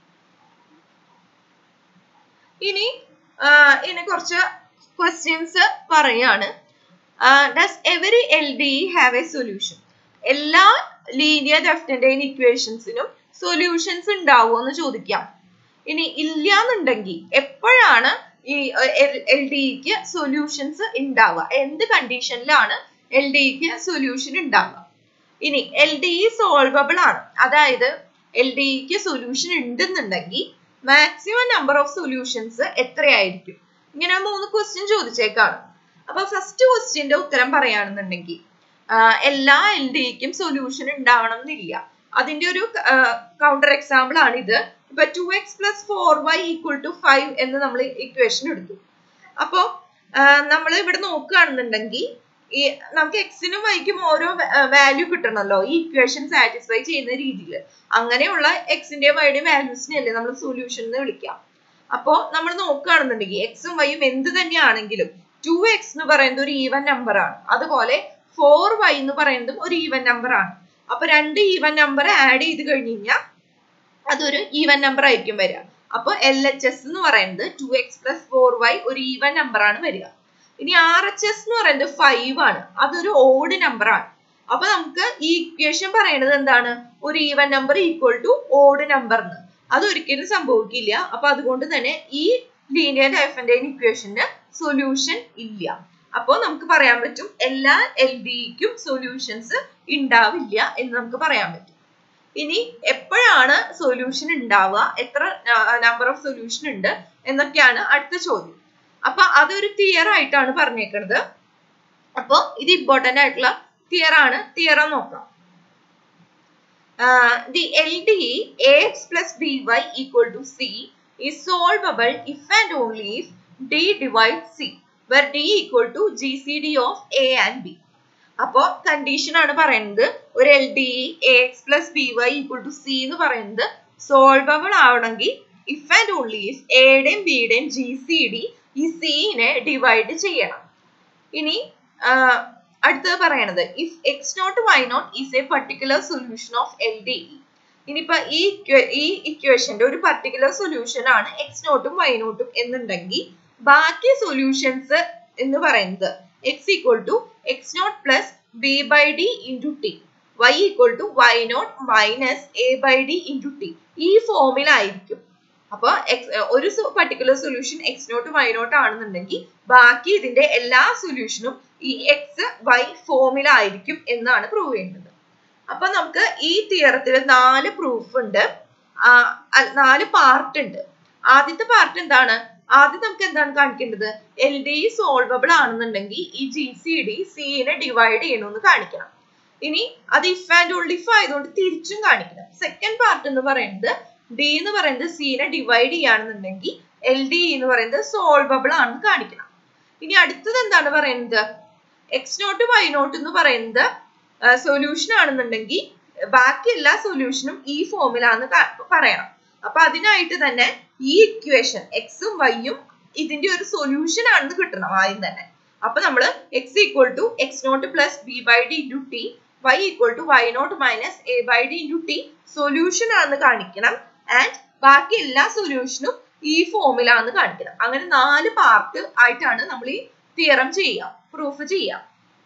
ഇനി ഇനി കുറച്ച് ക്വസ്റ്റ്യൻസ് പറയാണ്. Does every L D have a solution? എല്ലാ ലീനിയർ ഡിഫറൻഷ്യൽ ഇക്വേഷൻസിനും സൊല്യൂഷൻസ് ഉണ്ടാവുമോ എന്ന് ചോദിക്കാം. ഇനി ഇല്ല എന്നുണ്ടെങ്കിൽ എപ്പോഴാണ് ഈ എൽ ഡിക്ക് സൊല്യൂഷൻസ് ഉണ്ടാവുക, എന്ത് കണ്ടീഷനിലാണ് എൽ ഡിക്ക് സൊല്യൂഷൻ ഉണ്ടാവുക? ഇനി എൽ ഡി സോൾവബിൾ ആണ്, അതായത് എൽ ഡിക്ക് സൊല്യൂഷൻ ഉണ്ടെന്നുണ്ടെങ്കിൽ മാക്സിമം നമ്പർ ഓഫ് സൊല്യൂഷൻസ് എത്രയായിരിക്കും? ഇങ്ങനെ മൂന്ന് ക്വസ്റ്റ്യൻ ചോദിച്ചേക്കാണ്. അപ്പൊ ഫസ്റ്റ് ക്വസ്റ്റ്യന്റെ ഉത്തരം പറയുകയാണെന്നുണ്ടെങ്കിൽ എല്ലാ എൽ ഡിക്കും സൊല്യൂഷൻ ഉണ്ടാവണം എന്നില്ല. അതിന്റെ ഒരു കൗണ്ടർ എക്സാമ്പിൾ ആണ് ഇത്. ഇപ്പൊ two X plus four y equal to five എന്ന് നമ്മൾ ഇക്വേഷൻ എടുത്തു. അപ്പൊ നമ്മൾ ഇവിടെ നോക്കുകയാണെന്നുണ്ടെങ്കിൽ ഈ നമുക്ക് എക്സിനും വൈക്കും ഓരോ വാല്യൂ കിട്ടണമല്ലോ ഈ ഇക്വേഷൻ സാറ്റിസ്ഫൈ ചെയ്യുന്ന രീതിയിൽ. അങ്ങനെയുള്ള എക്സിന്റെയും വൈയുടെയും വാല്യൂസിനെയല്ലേ നമ്മൾ സൊല്യൂഷൻ എന്ന് വിളിക്കാം. അപ്പോ നമ്മൾ നോക്കുകയാണെന്നുണ്ടെങ്കിൽ എക്സും വൈയും എന്ത് തന്നെയാണെങ്കിലും ടു എക്സ് എന്ന് പറയുന്നത് ഒരു ഈവൻ നമ്പർ ആണ്, അതുപോലെ ഫോർ വൈ എന്ന് പറയുന്നതും ഒരു ഈവൻ നമ്പർ ആണ്. അപ്പൊ രണ്ട് ഈവൻ നമ്പർ ആഡ് ചെയ്ത് കഴിഞ്ഞ് കഴിഞ്ഞാൽ അതൊരു ഈവൻ നമ്പർ ആയിരിക്കും വരിക. അപ്പൊ എൽ എച്ച് എസ് എന്ന് പറയുന്നത് two X plus four y ഒരു ഈവൻ നമ്പർ ആണ് വരിക. ഇനി ആർ എച്ച് എസ് എന്ന് പറയുന്നത് ഫൈവ് ആണ്, അതൊരു ഓഡ് നമ്പർ ആണ്. അപ്പൊ നമുക്ക് ഈ ഇക്വേഷൻ പറയുന്നത് എന്താണ്? ഒരു even number equal to odd number എന്ന്. അതൊരിക്കലും സംഭവിക്കില്ല. അപ്പൊ അതുകൊണ്ട് തന്നെ ഈ ലീനിയർ ഡിഫറൻഷ്യൽ ഇക്വേഷന് സൊല്യൂഷൻ ഇല്ല. അപ്പോൾ നമുക്ക് പറയാൻ പറ്റും എല്ലാ എൽ ഡിക്കും സൊല്യൂഷൻസ് ഉണ്ടാവില്ല എന്ന് നമുക്ക് പറയാൻ പറ്റും. ഇനി എപ്പോഴാണ് സൊല്യൂഷൻ ഉണ്ടാവുക, എത്ര നമ്പർ ഓഫ് സൊല്യൂഷൻ ഉണ്ട് എന്നൊക്കെയാണ് അടുത്ത ചോദ്യം. അപ്പൊ അതൊരു തിയർ ആയിട്ടാണ് പറഞ്ഞേക്കുന്നത്. അപ്പൊ ഇത് ഇമ്പോർട്ടന്റ് ആയിട്ടുള്ള തിയർ ആണ്. തിയറം നോക്കാം. The L D a X plus B Y equal to c is solvable if and only if d divides c, where d equal to G C D of a and b. അപ്പോ condition ആണ് പറയുന്നത് ഒരു L D a X plus B Y equal to C എന്ന് പറയുന്നത് solvable ആവണമെങ്കിൽ if and only if എയുടെയും ബിയുടെയും G C D ഈ സിനെ ഡിവൈഡ് ചെയ്യണം. ഇനി അടുത്തത് പറയണത് if x naught Y naught is a particular solution of L D E. ഇനിയിപ്പോ ഈ ഈ ഇക്വേഷന്റെ ഒരു പർട്ടിക്കുലർ സൊല്യൂഷൻ ആണ് എക്സ് നോട്ടും വൈ നോട്ടും എന്നുണ്ടെങ്കിൽ ബാക്കി സൊല്യൂഷൻസ് എന്ന് പറയുന്നത് x equal to X naught plus B by D into T, Y equal to Y naught minus A by D into T, ഈ ഫോമിലായിരിക്കും. അപ്പൊ ഒരു particular solution x naught Y naught ആണെന്നുണ്ടെങ്കിൽ ബാക്കി ഇതിന്റെ എല്ലാ സൊല്യൂഷനും ഈ എക്സ് വൈ ഫോമിലായിരിക്കും എന്നാണ് പ്രൂവ് ചെയ്യുന്നത്. അപ്പൊ നമുക്ക് ഈ തിയറത്തിൽ നാല് പ്രൂഫ് ഉണ്ട്, നാല് പാർട്ട് ഉണ്ട്. ആദ്യത്തെ പാർട്ട് എന്താണ്? ആദ്യം നമുക്ക് എന്താണ് കാണിക്കേണ്ടത്? എൽ ഡി സോൾവബിൾ ആണെന്നുണ്ടെങ്കിൽ ഈ ജി സി ഡി സിനെ ഡിവൈഡ് ചെയ്യണമെന്ന് കാണിക്കണം. ഇനി അത് ഇഫ് ആൻഡ് ഓൺലി ഇഫ് ആയതുകൊണ്ട് തിരിച്ചും കാണിക്കണം. സെക്കൻഡ് പാർട്ട് എന്ന് പറയുന്നത് ഡി എന്ന് പറയുന്നത് സിനെ ഡിവൈഡ് ചെയ്യുകയാണെന്നുണ്ടെങ്കിൽ എൽ ഡി എന്ന് പറയുന്നത് സോൾവബിൾ ആണെന്ന് കാണിക്കണം. ഇനി അടുത്തത് എന്താണ് പറയുന്നത്? എക്സ് നോട്ട് വൈ നോട്ട് എന്ന് പറയുന്നത് സൊല്യൂഷൻ ആണെന്നുണ്ടെങ്കിൽ ബാക്കി എല്ലാ സൊല്യൂഷനും ഈ ഫോമിലാന്ന് പറയണം. അപ്പൊ അതിനായിട്ട് തന്നെ ഈ ഇക്വേഷൻ എക്സും വൈയും ഇതിന്റെ ഒരു സൊല്യൂഷൻ ആണെന്ന് കിട്ടണം ആദ്യം തന്നെ. അപ്പൊ നമ്മള് x equal to X naught plus B by D into T, Y equal to Y naught minus A by D into t solution ആണെന്ന് കാണിക്കണം. ആൻഡ് ബാക്കി എല്ലാ സൊല്യൂഷനും ഈ ഫോമിലാന്ന് കാണിക്കണം. അങ്ങനെ നാല് പാർട്ട് ആയിട്ടാണ് നമ്മൾ ഈ തിയറം ചെയ്യാം, പ്രൂഫ് ചെയ്യാം.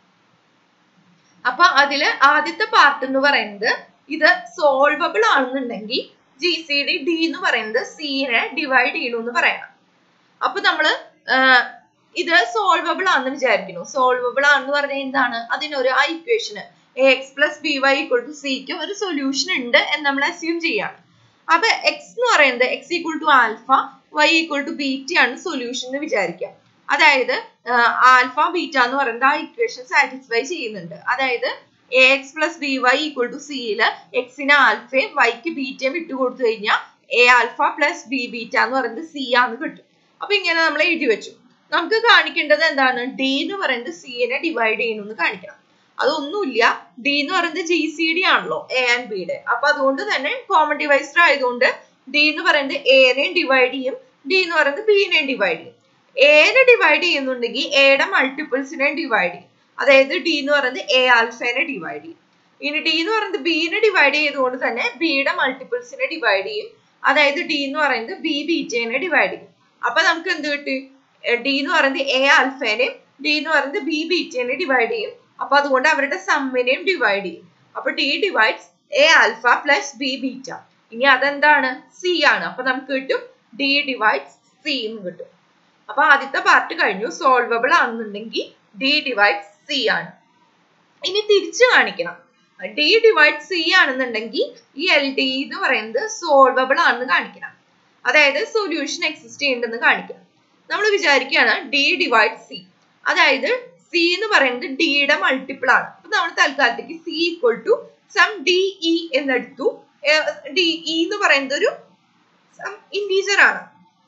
അപ്പൊ അതില് ആദ്യത്തെ പാർട്ട് എന്ന് പറയുന്നത് ഇത് സോൾവബിൾ ആണെന്നുണ്ടെങ്കിൽ ജി സി ഡി ഡി എന്ന് പറയുന്നത് സിനെ ഡിവൈഡ് ചെയ്യണമെന്ന് പറയണം. അപ്പൊ നമ്മള് ഇത് സോൾവബിൾ ആണെന്ന് വിചാരിക്കുന്നു. സോൾവബിൾ ആണെന്ന് പറഞ്ഞാൽ എന്താണ്? അതിനൊരു ആ ഇക്വേഷന് a X plus B Y equal to സിക്ക് ഒരു സൊല്യൂഷൻ ഉണ്ട് എന്ന് നമ്മൾ അസ്യൂം ചെയ്യാണ്. അപ്പൊ എക്സ് എന്ന് പറയുന്നത് x equal to alpha, y equal to beta ആണ് സൊല്യൂഷൻ എന്ന് വിചാരിക്കാം. അതായത് ആൽഫ ബീറ്റ എന്ന് പറയുന്നത് ആ ഇക്വേഷൻ സാറ്റിസ്ഫൈ ചെയ്യുന്നുണ്ട്. അതായത് A X plus B Y equal to സിയില് എക്സിന് ആൽഫയും വൈക്ക് ബീറ്റയും ഇട്ട് കൊടുത്തു കഴിഞ്ഞാൽ a alpha plus b beta എന്ന് പറയുന്നത് സി ആന്ന് കിട്ടും. അപ്പൊ ഇങ്ങനെ നമ്മൾ എഴുതി വെച്ചു. നമുക്ക് കാണിക്കേണ്ടത് എന്താണ്? ഡി എന്ന് പറയുന്നത് സിനെ ഡിവൈഡ് ചെയ്യണമെന്ന് കാണിക്കണം. അതൊന്നുമില്ല, ഡി എന്ന് പറയുന്നത് ജി സി ഡി ആണല്ലോ എ ആൻഡ് ബിയുടെ. അപ്പൊ അതുകൊണ്ട് തന്നെ കോമൺ ഡിവൈസർ ആയതുകൊണ്ട് ഡി എന്ന് പറയുന്നത് എനെയും ഡിവൈഡ് ചെയ്യും, ഡി എന്ന് പറയുന്നത് ബിനെയും ഡിവൈഡ് ചെയ്യും. എനെ ഡിവൈഡ് ചെയ്യുന്നുണ്ടെങ്കിൽ എയുടെ മൾട്ടിപ്പിൾസിനെയും ഡിവൈഡ് ചെയ്യും. അതായത് ഡി എന്ന് പറയുന്നത് എ ആൽഫേനെ ഡിവൈഡ് ചെയ്യും. ഇനി ഡി എന്ന് പറയുന്നത് ബിനെ ഡിവൈഡ് ചെയ്തുകൊണ്ട് തന്നെ ബിയുടെ മൾട്ടിപ്പിൾസിനെ ഡിവൈഡ് ചെയ്യും. അതായത് ഡി എന്ന് പറയുന്നത് ബി ബീറ്റേനെ ഡിവൈഡ് ചെയ്യും. അപ്പൊ നമുക്ക് എന്ത് കിട്ടി? ഡി എന്ന് പറയുന്നത് എ ആൽഫേനെയും ഡി എന്ന് പറയുന്നത് ബി ബീറ്റേനെ ഡിവൈഡ് ചെയ്യും. അപ്പൊ അതുകൊണ്ട് അവരുടെ സമ്മിനെയും ഡിവൈഡ് ചെയ്യും. അപ്പൊ d divides a alpha plus b beta. ഇനി അതെന്താണ്? സി ആണ്. അപ്പൊ നമുക്ക് കിട്ടും ഡി ഡിവൈഡ്സ് സി എന്ന് കിട്ടും. അപ്പൊ ആദ്യത്തെ പാർട്ട് കഴിഞ്ഞു. സോൾവബിൾ ആണെന്നുണ്ടെങ്കിൽ ഡി ഡിവൈഡ്സ് സി ആണ്. ഇനി തിരിച്ചു കാണിക്കണം. ഡി ഡിവൈഡ് സി ആണെന്നുണ്ടെങ്കിൽ ഈ എൽ ഡി എന്ന് പറയുന്നത് സോൾവബിൾ ആണെന്ന് കാണിക്കണം. അതായത് സൊല്യൂഷൻ എക്സിസ്റ്റ് ചെയ്യുന്നുണ്ടെന്ന് കാണിക്കണം. നമ്മൾ വിചാരിക്കുകയാണ് ഡി ഡിവൈഡ് സി, അതായത് സി എന്ന് പറയുന്നത് ഡിയുടെ മൾട്ടിപ്പിൾ ആണ്. അപ്പൊ നമ്മൾ തൽക്കാലത്തേക്ക് c equal to some d e എന്നെടുത്തു. ഡി ഇ എന്ന് പറയുന്നത് ഒരു സം ഇന്റീജർ ആണ്.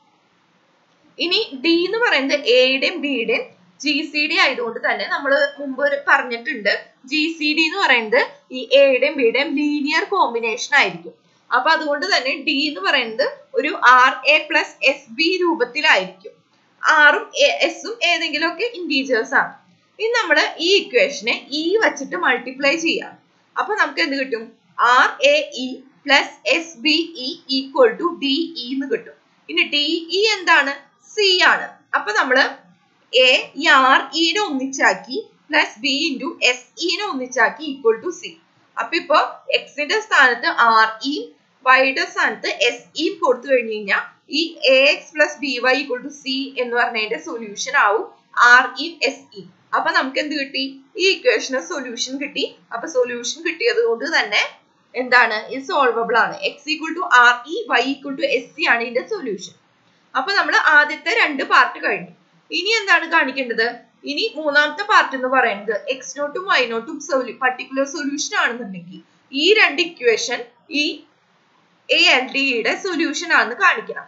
ഇനി ഡി എന്ന് പറയുന്നത് എയുടെയും ബിയുടെയും ജി സി ഡി ആയതുകൊണ്ട് തന്നെ നമ്മൾ മുമ്പ് പറഞ്ഞിട്ടുണ്ട്, ജി സി ഡി എന്ന് പറയുന്നത് ഈ എയുടെയും ബിയുടെയും ലീനിയർ കോമ്പിനേഷൻ ആയിരിക്കും. അപ്പൊ അതുകൊണ്ട് തന്നെ ഡി എന്ന് പറയുന്നത് ഒരു r a plus s b രൂപത്തിലായിരിക്കും. ആറും എസും ഏതെങ്കിലും ഒക്കെ ഇന്റീജേഴ്സ് ആണ്. ഇനി നമ്മൾ ഈ ഇക്വേഷനെ ഇ വെച്ചിട്ട് മൾട്ടിപ്ലൈ ചെയ്യാം. അപ്പൊ നമുക്ക് എന്ത് കിട്ടും? R a e plus s b e equal to d e എന്ന് കിട്ടും. ഇനി ഡി ഇ എന്താണ്? സി ആണ്. അപ്പൊ നമ്മള് എ ഈ ആർ ഇനെ ഒന്നിച്ചാക്കി പ്ലസ് ബി ഇൻറ്റു എസ് ഇനെ ഒന്നിച്ചാക്കി ഈക്വൽ ടു സി. അപ്പൊ ഇപ്പൊ എക്സിന്റെ സ്ഥാനത്ത് ആർ ഇ, വൈയുടെ സ്ഥാനത്ത് എസ് ഇ കൊടുത്തു കഴിഞ്ഞു കഴിഞ്ഞാൽ ഈ a X plus B Y equal to C എന്ന് പറഞ്ഞതിന്റെ സൊല്യൂഷൻ ആവും ആർ ഇ എസ് ഇ. അപ്പൊ നമുക്ക് എന്ത് കിട്ടി? ഈ ഇക്വേഷന് സൊല്യൂഷൻ കിട്ടി. അപ്പൊ സൊല്യൂഷൻ കിട്ടിയത് കൊണ്ട് തന്നെ എന്താണ്? ഇത് സോൾവബിൾ ആണ്. X equal to r e, y equal to s c ആണ് ഇതിന്റെ സൊല്യൂഷൻ. അപ്പൊ നമ്മൾ ആദ്യത്തെ രണ്ട് പാർട്ട് കഴിഞ്ഞു. ഇനി എന്താണ് കാണിക്കേണ്ടത്? ഇനി മൂന്നാമത്തെ പാർട്ട് എന്ന് പറയുന്നത് എക്സ് നോട്ടും വൈ നോട്ടും പർട്ടിക്കുലർ സൊല്യൂഷൻ ആണെന്നുണ്ടെങ്കിൽ ഈ രണ്ട് ഇക്വേഷൻ ഈ എ എൽ ഡിയുടെ സൊല്യൂഷൻ ആണെന്ന് കാണിക്കണം.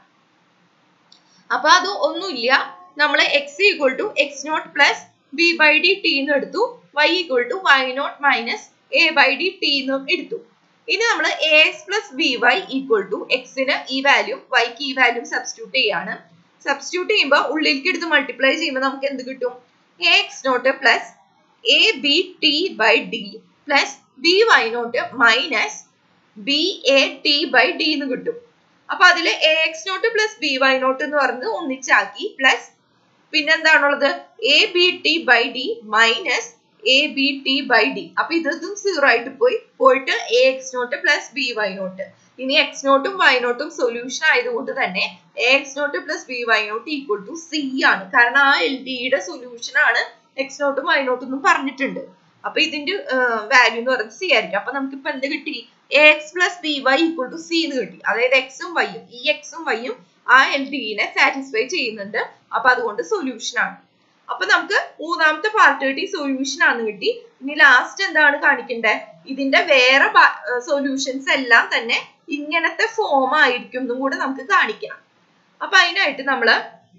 അപ്പൊ അത് ഒന്നുമില്ല, നമ്മൾ x equal to X naught plus B by D T എന്ന് എടുത്തു, y equal to Y naught minus A by D t എന്നും എടുത്തു. ഇനി നമ്മൾ a X plus B Y equal to എക്സിന് ഈ വാല്യൂ, വൈക്ക് ഈ വാല്യൂ സബ്സ്റ്റിറ്റ്യൂട്ട് ചെയ്യാണ്. സബ്സ്റ്റിറ്റ്യൂട്ട് ചെയ്യുമ്പോൾ ഉള്ളിലേക്ക് എടുത്ത് മൾട്ടിപ്ലൈ ചെയ്യുമ്പോൾ നമുക്ക് എന്ത് കിട്ടും? A X naught plus A B T by D plus B Y naught minus B A T by D എന്ന് കിട്ടും. അപ്പൊ അതില് A X naught plus B Y naught എന്ന് പറയുന്നത് ഒന്നിച്ചാക്കി പ്ലസ് പിന്നെന്താണുള്ളത്? A B T by D minus A B T by D. അപ്പൊ ഇതും സീറോ ആയിട്ട് പോയി പോയിട്ട് A X naught plus B Y naught. ഇനി എക്സ് നോട്ടും വൈ നോട്ടും സൊല്യൂഷൻ ആയതുകൊണ്ട് തന്നെ A X naught plus B Y naught equal to C ആണ്. കാരണം ആ എൽ ഡിയുടെ സൊല്യൂഷൻ ആണ് എക്സ് നോട്ടും വൈ നോട്ടും എന്നും പറഞ്ഞിട്ടുണ്ട്. അപ്പൊ ഇതിന്റെ വാല്യൂ എന്ന് പറയുന്നത് സി ആയിരിക്കും. അപ്പൊ നമുക്ക് ഇപ്പൊ എന്ത് കിട്ടി? A X plus B Y equal to C എന്ന് കിട്ടി. അതായത് എക്സും വൈയും ഈ എക്സും വൈയും ആ എൽ ഡിനെ സാറ്റിസ്ഫൈ ചെയ്യുന്നുണ്ട്. അപ്പൊ അതുകൊണ്ട് സൊല്യൂഷൻ ആണ്. അപ്പൊ നമുക്ക് മൂന്നാമത്തെ പാർട്ട് കിട്ടി, സൊല്യൂഷൻ ആണെന്ന് കിട്ടി. ഇനി ലാസ്റ്റ് എന്താണ് കാണിക്കേണ്ടത്? ഇതിന്റെ വേറെ സൊല്യൂഷൻസ് എല്ലാം തന്നെ ഇങ്ങനത്തെ ഫോം ആയിരിക്കും എന്നും കൂടെ നമുക്ക് കാണിക്കണം. അപ്പൊ അതിനായിട്ട് നമ്മള്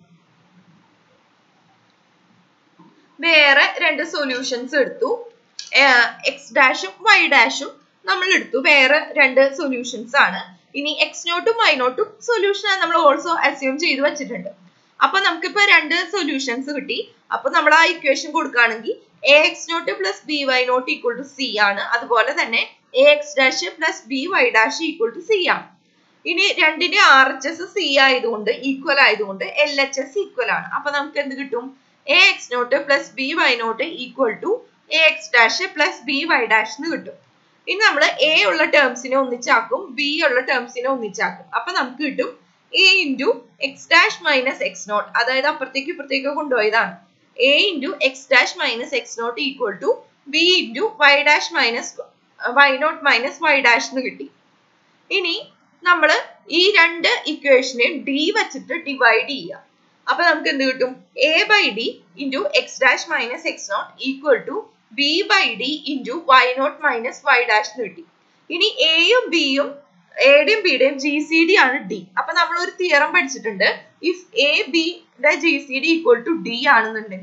വേറെ രണ്ട് സൊല്യൂഷൻസ് എടുത്തു. എക്സ് ഡാഷും വൈ ഡാഷും നമ്മൾ എടുത്തു. വേറെ രണ്ട് സൊല്യൂഷൻസ് ആണ്. ഇനി എക്സ് നോട്ടും വൈ നോട്ടും സൊല്യൂഷൻ നമ്മൾ ഓൾസോ അസ്യൂം ചെയ്ത് വെച്ചിട്ടുണ്ട്. അപ്പൊ നമുക്കിപ്പോ രണ്ട് സൊല്യൂഷൻസ് കിട്ടി. അപ്പൊ നമ്മൾ ആ ഇക്വേഷൻ കൊടുക്കുകയാണെങ്കിൽ A X naught plus B Y naught equal to C ആണ്. അതുപോലെ തന്നെ A X dash plus B Y dash equal to C ആണ്. ഇനി രണ്ടിന്റെ ആർ എച്ച് എസ് സി ആയതുകൊണ്ട് ഈക്വൽ ആയതുകൊണ്ട് എൽ എച്ച് എസ് ഈക്വൽ ആണ്. അപ്പൊ നമുക്ക് എന്ത് കിട്ടും? A X naught plus B Y naught equal to A X dash plus B Y dash എന്ന് കിട്ടും. ഇനി നമ്മൾ എ ഉള്ള ടേംസിനെ ഒന്നിച്ചാക്കും, ബി ഉള്ള ടേംസിനെ ഒന്നിച്ചാക്കും. അപ്പൊ നമുക്ക് കിട്ടും A into X dash minus X naught, അതായത് അപ്പുറത്തേക്ക് ഇപ്പുറത്തേക്ക് കൊണ്ടുപോയതാണ്. A into X dash minus X naught equal to B into Y dash minus Y naught minus Y dash എന്ന് കിട്ടി. ഇനി നമ്മൾ ഈ രണ്ട് ഇക്വേഷനെ ഡി വെച്ചിട്ട് ഡിവൈഡ് ചെയ്യുക. അപ്പൊ നമുക്ക് എന്ത് കിട്ടും? A by D into X dash minus X naught equal to B by D into Y naught minus Y dash എന്ന് കിട്ടി. ഇനി എയും ബിയും എയുടെയും ബിയുടെയും ജി സി ഡി ആണ് ഡി. അപ്പൊ നമ്മൾ ഒരു തിയറം പഠിച്ചിട്ടുണ്ട്. ഇഫ് എ ബിയുടെ G C D equal to D ആണെന്നുണ്ടെങ്കിൽ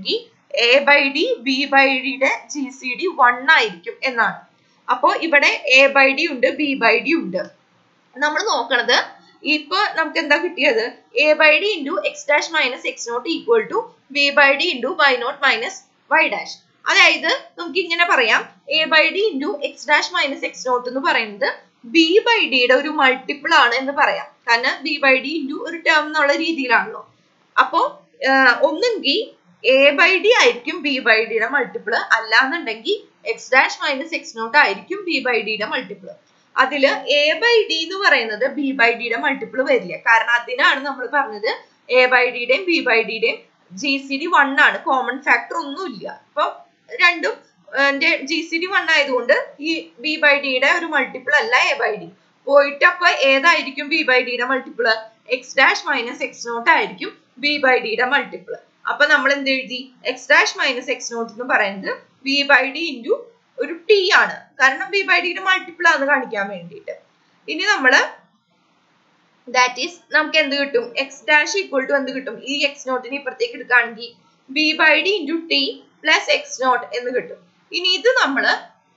A by D B by ഡിയുടെ ജി സി ഡി വൺ ആയിരിക്കും എന്നാണ്. അപ്പോൾ ഇവിടെ എ ബൈ ഡി ഉണ്ട്, ബി ബൈ ഡി ഉണ്ട്. നമ്മൾ നോക്കണത് ഇപ്പൊ നമുക്ക് എന്താ കിട്ടിയത്? A by D into X dash minus X naught equal to B by D into Y naught minus Y dash. അതായത് നമുക്ക് ഇങ്ങനെ പറയാം, A by D into X dash minus X naught എന്ന് പറയുന്നത് ബി ബൈ ഡിയുടെ ഒരു multiple ആണ് എന്ന് പറയാം. കാരണം ബി ബൈ ഡി ഇൻറ്റു ഒരു ടേം എന്നുള്ള രീതിയിലാണല്ലോ. അപ്പോ ഒന്നെങ്കിൽ എ ബൈ ഡി ആയിരിക്കും ബി ബൈ ഡിയുടെ മൾട്ടിപ്പിൾ, അല്ലാന്നുണ്ടെങ്കിൽ X dash minus X naught ആയിരിക്കും ബി ബൈ ഡിയുടെ മൾട്ടിപ്പിൾ. അതില് എ ബൈ ഡി എന്ന് പറയുന്നത് ബി ബൈ ഡിയുടെ മൾട്ടിപ്പിൾ വരില്ല. കാരണം അതിനാണ് നമ്മൾ പറഞ്ഞത് എ ബൈ ഡിയുടെയും ബി ബൈ ഡിയുടെയും ജി സി ഡി വൺ ആണ്, കോമൺ ഫാക്ടർ ഒന്നുമില്ല. അപ്പൊ രണ്ടും ജി സി ഡി വൺ ആയതുകൊണ്ട് ഈ ബി ബൈ ഡിയുടെ ഒരു മൾട്ടിപ്പിൾ അല്ല എ ബൈ ഡി. പോയിട്ട് അപ്പൊ ഏതായിരിക്കും ബി ബൈ ഡിയുടെ multiple? X dash minus X naught ആയിരിക്കും ബി ബൈ ഡിയുടെ മൾട്ടിപ്പിൾ. അപ്പൊ നമ്മൾ എന്ത് എഴുതി? X dash minus X naught എന്ന് പറയുന്നത് ബി ബൈ ഡി ഇൻറ്റു ഒരു ടി ആണ്, കാരണം ബി ബൈ ഡിയുടെ മൾട്ടിപ്പിൾ ആണെന്ന് കാണിക്കാൻ വേണ്ടിയിട്ട്. ഇനി നമ്മള് ദാറ്റ് ഈസ് നമുക്ക് എന്ത് കിട്ടും? എക്സ് ഡാഷ് ഈക്വൽ ടു എന്ത് കിട്ടും? ഈ എക്സ് നോട്ടിന് ഇപ്പുറത്തേക്ക് എടുക്കുകയാണെങ്കിൽ B by D into T plus X naught എന്ന് കിട്ടും. ഇനി ഇത് നമ്മള്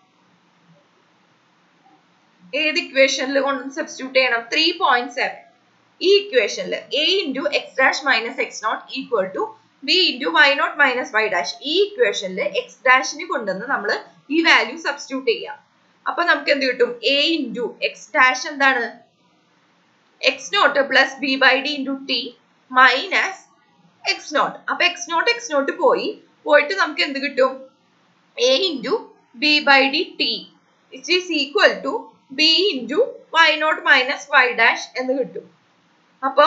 ഏത് ഇക്വേഷനിൽ കൊണ്ട് സബ്സ്റ്റിറ്റ്യൂട്ട് ചെയ്യണം? Three point seven. ഈ ഇക്വേഷനിൽ A into X dash minus X naught equal to B into Y naught minus Y dash. ഈ ഇക്വേഷനിൽ എക്സ് ഡാഷിന് കൊണ്ടുവന്ന് നമ്മൾ ഈ വാല്യൂ സബ്സ്റ്റിറ്റ്യൂട്ട് ചെയ്യാം. അപ്പൊ നമുക്ക് എന്ത് കിട്ടും? എ ഇൻറ്റു എക്സ് ഡാഷ് എന്താണ്? X naught plus B by D into T minus X naught. അപ്പൊ എക്സ് നോട്ട് എക്സ് നോട്ട് പോയി പോയിട്ട് നമുക്ക് എന്ത് കിട്ടും? A into B by D T it is equal to B into Y naught minus Y dash എന്ന് കിട്ടും. അപ്പൊ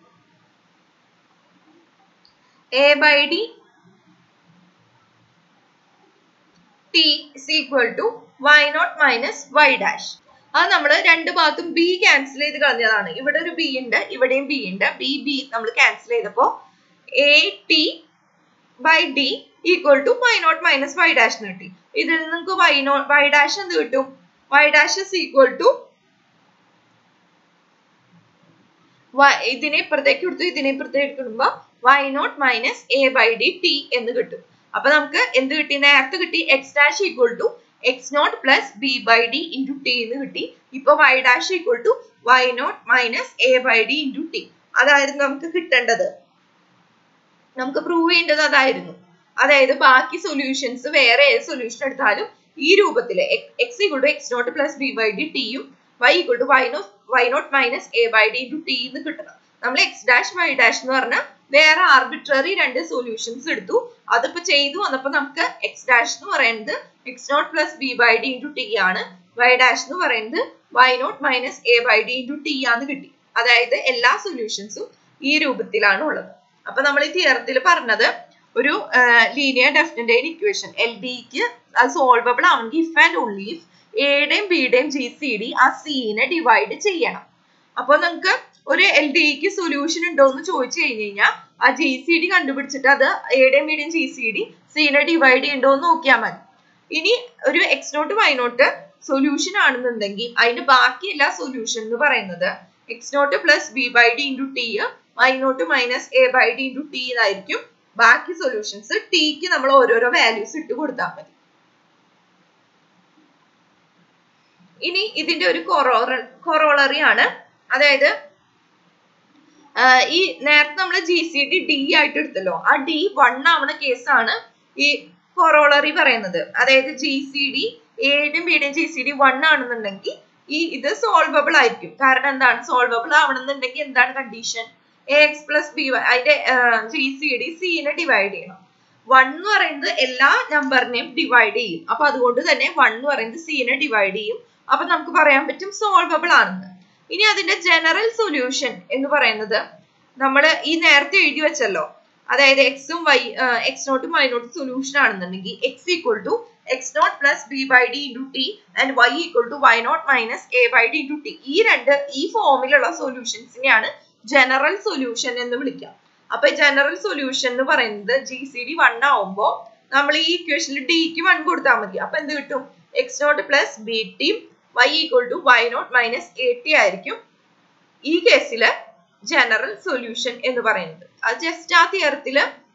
A by D T is equal to Y naught minus Y dash. അത് നമ്മൾ രണ്ട് ഭാഗത്തും ബി ക്യാൻസൽ ചെയ്ത് കളഞ്ഞതാണ്. ഇവിടെ ഒരു ബി ഉണ്ട്, ഇവിടെയും ബി ഉണ്ട്. ബി ബി നമ്മൾ ക്യാൻസൽ ചെയ്തപ്പോ A T by D equal to Y naught minus Y dash എന്ന് കിട്ടി. ഇതിൽ നിങ്ങൾക്ക് വൈ നോട്ട് വൈ ഡാഷ് എന്ത് കിട്ടും? Y dash is equal to ഇതിനെ ഇപ്പുറത്തേക്ക് എടുത്തു, ഇതിനെ ഇപ്പുറത്തേക്ക് എടുക്കുമ്പോ Y naught minus A by D T എന്ന് കിട്ടും. അപ്പൊ നമുക്ക് എന്ത് കിട്ടി? നേരത്തെ കിട്ടി X dash equal to X naught plus B by D into T എന്ന് കിട്ടി. ഇപ്പൊ Y dash equal to Y naught minus A by D into T. അതായിരുന്നു നമുക്ക് കിട്ടേണ്ടത്, നമുക്ക് പ്രൂവ് ചെയ്യേണ്ടത് അതായിരുന്നു. അതായത് ബാക്കി സൊല്യൂഷൻസ് വേറെ ഏത് സൊല്യൂഷൻ എടുത്താലും ഈ രൂപത്തില് X equal to X naught plus B by D ടിയും Y equal to Y naught Y naught minus A by D into T എന്ന് കിട്ടണം. നമ്മൾ എക്സ് ഡാഷ് വൈ ഡാഷ് എന്ന് പറഞ്ഞാൽ വേറെ ആർബിട്രറി രണ്ട് സൊല്യൂഷൻസ് എടുത്തു. അതിപ്പോ ചെയ്തു വന്നപ്പോ നമുക്ക് എക്സ് ഡാഷ് എന്ന് പറയുന്നത് X naught plus B by D into T ആണ്, വൈ ഡാഷ് എന്ന് പറയുന്നത് Y naught minus A by D into T ആന്ന് കിട്ടി. അതായത് എല്ലാ സൊല്യൂഷൻസും ഈ രൂപത്തിലാണ് ഉള്ളത്. അപ്പൊ നമ്മൾ ഈ തിയറത്തിൽ പറഞ്ഞത് ഒരു ലീനിയർ ഡെഫിനറ്റ് ഇക്വേഷൻ എൽ ഡിക്ക് അത് സോൾവബിൾ ആണെങ്കിൽ ഇഫ് ആൻഡ് ഓൺലി ഇഫ് എയുടെയും ബിയുടെയും ജി സി ഡി ആ സീനെ ഡിവൈഡ് ചെയ്യണം. അപ്പൊ നമുക്ക് ഒരു എൽ ഡിക്ക് സൊല്യൂഷൻ ഉണ്ടോ എന്ന് ചോദിച്ചു കഴിഞ്ഞു കഴിഞ്ഞാൽ ആ ജി സി ഡി കണ്ടുപിടിച്ചിട്ട് അത് എയുടെയും ബിയുടെയും ജി സി ഡി സീനെ ഡിവൈഡ് ചെയ്യണ്ടോ എന്ന് നോക്കിയാൽ മതി. ഇനി ഒരു X naught Y naught solution ആണെന്നുണ്ടെങ്കിൽ അതിന്റെ ബാക്കി എല്ലാ സൊല്യൂഷൻ എന്ന് പറയുന്നത് X naught plus B by D into T Y naught minus A by D into T എന്നായിരിക്കും ബാക്കി സൊല്യൂഷൻസ്. ടിക്ക് നമ്മൾ ഓരോരോ വാല്യൂസ് ഇട്ട് കൊടുത്താൽ മതി. ഇനി ഇതിന്റെ ഒരു കൊറോളറി ആണ്, അതായത് ഈ നേരത്തെ നമ്മൾ ജി സി ഡി ഡി ആയിട്ട് എടുത്തല്ലോ, ആ ഡി വൺ ആവണ കേസാണ് ഈ കൊറോളറി പറയുന്നത്. അതായത് ജി സി ഡി എയുടെയും ബിയുടെയും ജി സി ഡി വൺ ആണെന്നുണ്ടെങ്കിൽ ഈ ഇത് സോൾവബിൾ ആയിരിക്കും. കാരണം എന്താണ്? സോൾവബിൾ ആവണമെന്നുണ്ടെങ്കിൽ എന്താണ് condition? A X plus B Y അതിന്റെ ജി സി ഡി സീനെ ഡിവൈഡ് ചെയ്യണം. വൺ എന്ന് പറയുന്നത് എല്ലാ നമ്പറിനെയും ഡിവൈഡ് ചെയ്യും. അപ്പൊ അതുകൊണ്ട് തന്നെ വൺ എന്ന് പറയുന്നത് സീനെ ഡിവൈഡ് ചെയ്യും. അപ്പൊ നമുക്ക് പറയാൻ പറ്റും സോൾവബിൾ ആണെന്ന്. ഇനി അതിന്റെ ജനറൽ സൊല്യൂഷൻ എന്ന് പറയുന്നത് നമ്മൾ ഈ നേരത്തെ എഴുതി വെച്ചല്ലോ, അതായത് എക്സും വൈ എക്സ് നോട്ടും വൈ നോട്ടും സൊല്യൂഷൻ ആണെന്നുണ്ടെങ്കിൽ X equal to X naught plus B by D into T and Y equal to Y naught minus A by D into T. ഈ രണ്ട് ഈ ഫോമിലുള്ള സൊല്യൂഷൻസിനെയാണ് ജനറൽ സൊല്യൂഷൻ എന്ന് വിളിക്കാം. അപ്പൊ ജനറൽ സൊല്യൂഷൻ എന്ന് പറയുന്നത് ജി സി ഡി വൺ ആവുമ്പോ നമ്മൾ ഈ ഇക്വേഷനിൽ ഡിക്ക് വൺ കൊടുത്താൽ മതി. അപ്പൊ എന്ത് കിട്ടും? X naught plus B T Y equal to Y naught minus A T ആയിരിക്കും ഈ കേസില് ജനറൽ സൊല്യൂഷൻ എന്ന് പറയുന്നത്. അത് ജസ്റ്റ് ആ തിയറത്തില്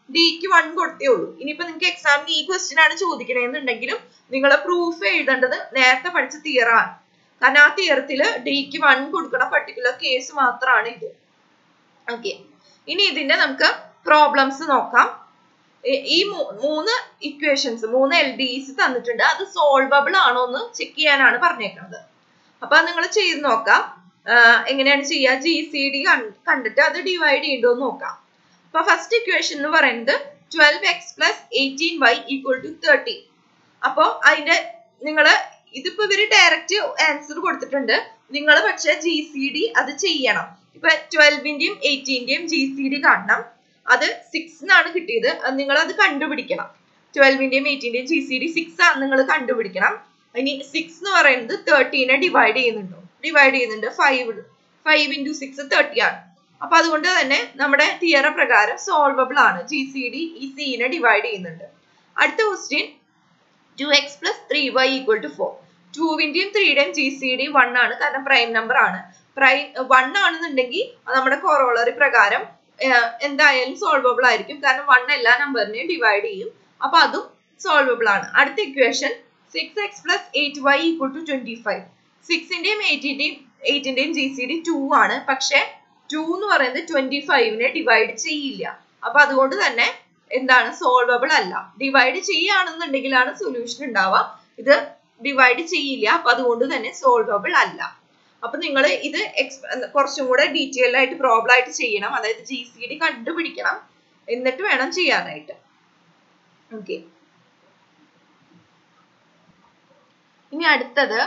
ഡിക്ക് വൺ കൊടുത്തേ ഉള്ളൂ. ഇനിയിപ്പോ നിങ്ങൾക്ക് എക്സാമിന് ഈ ക്വസ്റ്റ്യൻ ആണ് ചോദിക്കണമെന്നുണ്ടെങ്കിലും നിങ്ങൾ പ്രൂഫ് എഴുതേണ്ടത് നേരത്തെ പഠിച്ച തിയറാണ്. കാരണം ആ തിയറത്തില് ഡിക്ക് വൺ കൊടുക്കുന്ന പർട്ടിക്കുലർ കേസ് മാത്രമാണ് ഇത്. ഓക്കെ, ഇനി ഇതിന്റെ നമുക്ക് പ്രോബ്ലംസ് നോക്കാം. ഈ മൂന്ന് ഇക്വേഷൻസ് മൂന്ന് എൽ ഡിസ് തന്നിട്ടുണ്ട്. അത് സോൾവബിൾ ആണോ എന്ന് ചെക്ക് ചെയ്യാനാണ് പറഞ്ഞേക്കുന്നത്. അപ്പൊ നിങ്ങൾ ചെയ്ത് നോക്കാം. എങ്ങനെയാണ് ചെയ്യുക? ജി സി ഡി കണ്ടിട്ട് അത് ഡിവൈഡ് ചെയ്യണ്ടോ എന്ന് നോക്കാം. അപ്പൊ ഫസ്റ്റ് ഇക്വേഷൻ എന്ന് പറയുന്നത് twelve X plus eighteen Y equal to thirty. അപ്പൊ അതിന്റെ നിങ്ങള് ഇതിപ്പോ ഇവര് ഡയറക്റ്റ് ആൻസർ കൊടുത്തിട്ടുണ്ട്. നിങ്ങൾ പക്ഷെ ജി സി ഡി അത് ചെയ്യണം. ഇപ്പൊ ട്വൽവിന്റെയും എയ്റ്റീന്റെയും ജി സി ഡി കാണണം. അത് സിക്സ് എന്നാണ് കിട്ടിയത്. നിങ്ങൾ അത് കണ്ടുപിടിക്കണം. ട്വൽവിന്റെയും എയ്റ്റീന്റെയും ജി സി ഡി സിക്സ് ആണ് നിങ്ങൾ കണ്ടുപിടിക്കണം. ഇനി സിക്സ് എന്ന് പറയുന്നത് തേർട്ടീനെ ഡിവൈഡ് ചെയ്യുന്നുണ്ടോ? ഡിവൈഡ് ചെയ്യുന്നുണ്ട്. Five five into six thirty ആണ്. അപ്പൊ അതുകൊണ്ട് തന്നെ നമ്മുടെ തിയറ പ്രകാരം സോൾവബിൾ ആണ്. ജി സി ഡി ഈ സിനെ ഡിവൈഡ് ചെയ്യുന്നുണ്ട്. അടുത്ത question two X plus three Y equal to four. ടൂവിന്റെയും ത്രീയുടെയും ജി സി ഡി വൺ ആണ്. കാരണം പ്രൈം നമ്പർ ആണ്. പ്രൈം വൺ ആണെന്നുണ്ടെങ്കിൽ നമ്മുടെ കൊറോളറി പ്രകാരം എന്തായാലും സോൾവബിൾ ആയിരിക്കും. കാരണം വൺ എല്ലാ നമ്പറിനെയും ഡിവൈഡ് ചെയ്യും. അപ്പൊ അതും സോൾവബിൾ ആണ്. അടുത്ത equation six X plus eight Y equal to twenty five. സിക്സിന്റെയും എയ്റ്റിന്റെയും എയ്റ്റിന്റെയും ജി സി ഡി ടു ആണ്. പക്ഷെ ടു എന്ന് പറയുന്നത് ട്വന്റി ഫൈവിനെ ഡിവൈഡ് ചെയ്യില്ല. അപ്പൊ അതുകൊണ്ട് തന്നെ എന്താണ്? സോൾവബിൾ അല്ല. ഡിവൈഡ് ചെയ്യുകയാണെന്നുണ്ടെങ്കിലാണ് സൊല്യൂഷൻ ഉണ്ടാവുക. ഇത് ഡിവൈഡ് ചെയ്യില്ല. അപ്പൊ അതുകൊണ്ട് തന്നെ സോൾവബിൾ അല്ല. അപ്പൊ നിങ്ങൾ ഇത് കുറച്ചും കൂടെ ഡീറ്റെയിൽ ആയിട്ട് പ്രോബ്ലം ആയിട്ട് ചെയ്യണം. അതായത് ജി സി ഡി കണ്ടുപിടിക്കണം. എന്നിട്ട് വേണം ചെയ്യാനായിട്ട്. ഓക്കെ, ഇനി അടുത്തത്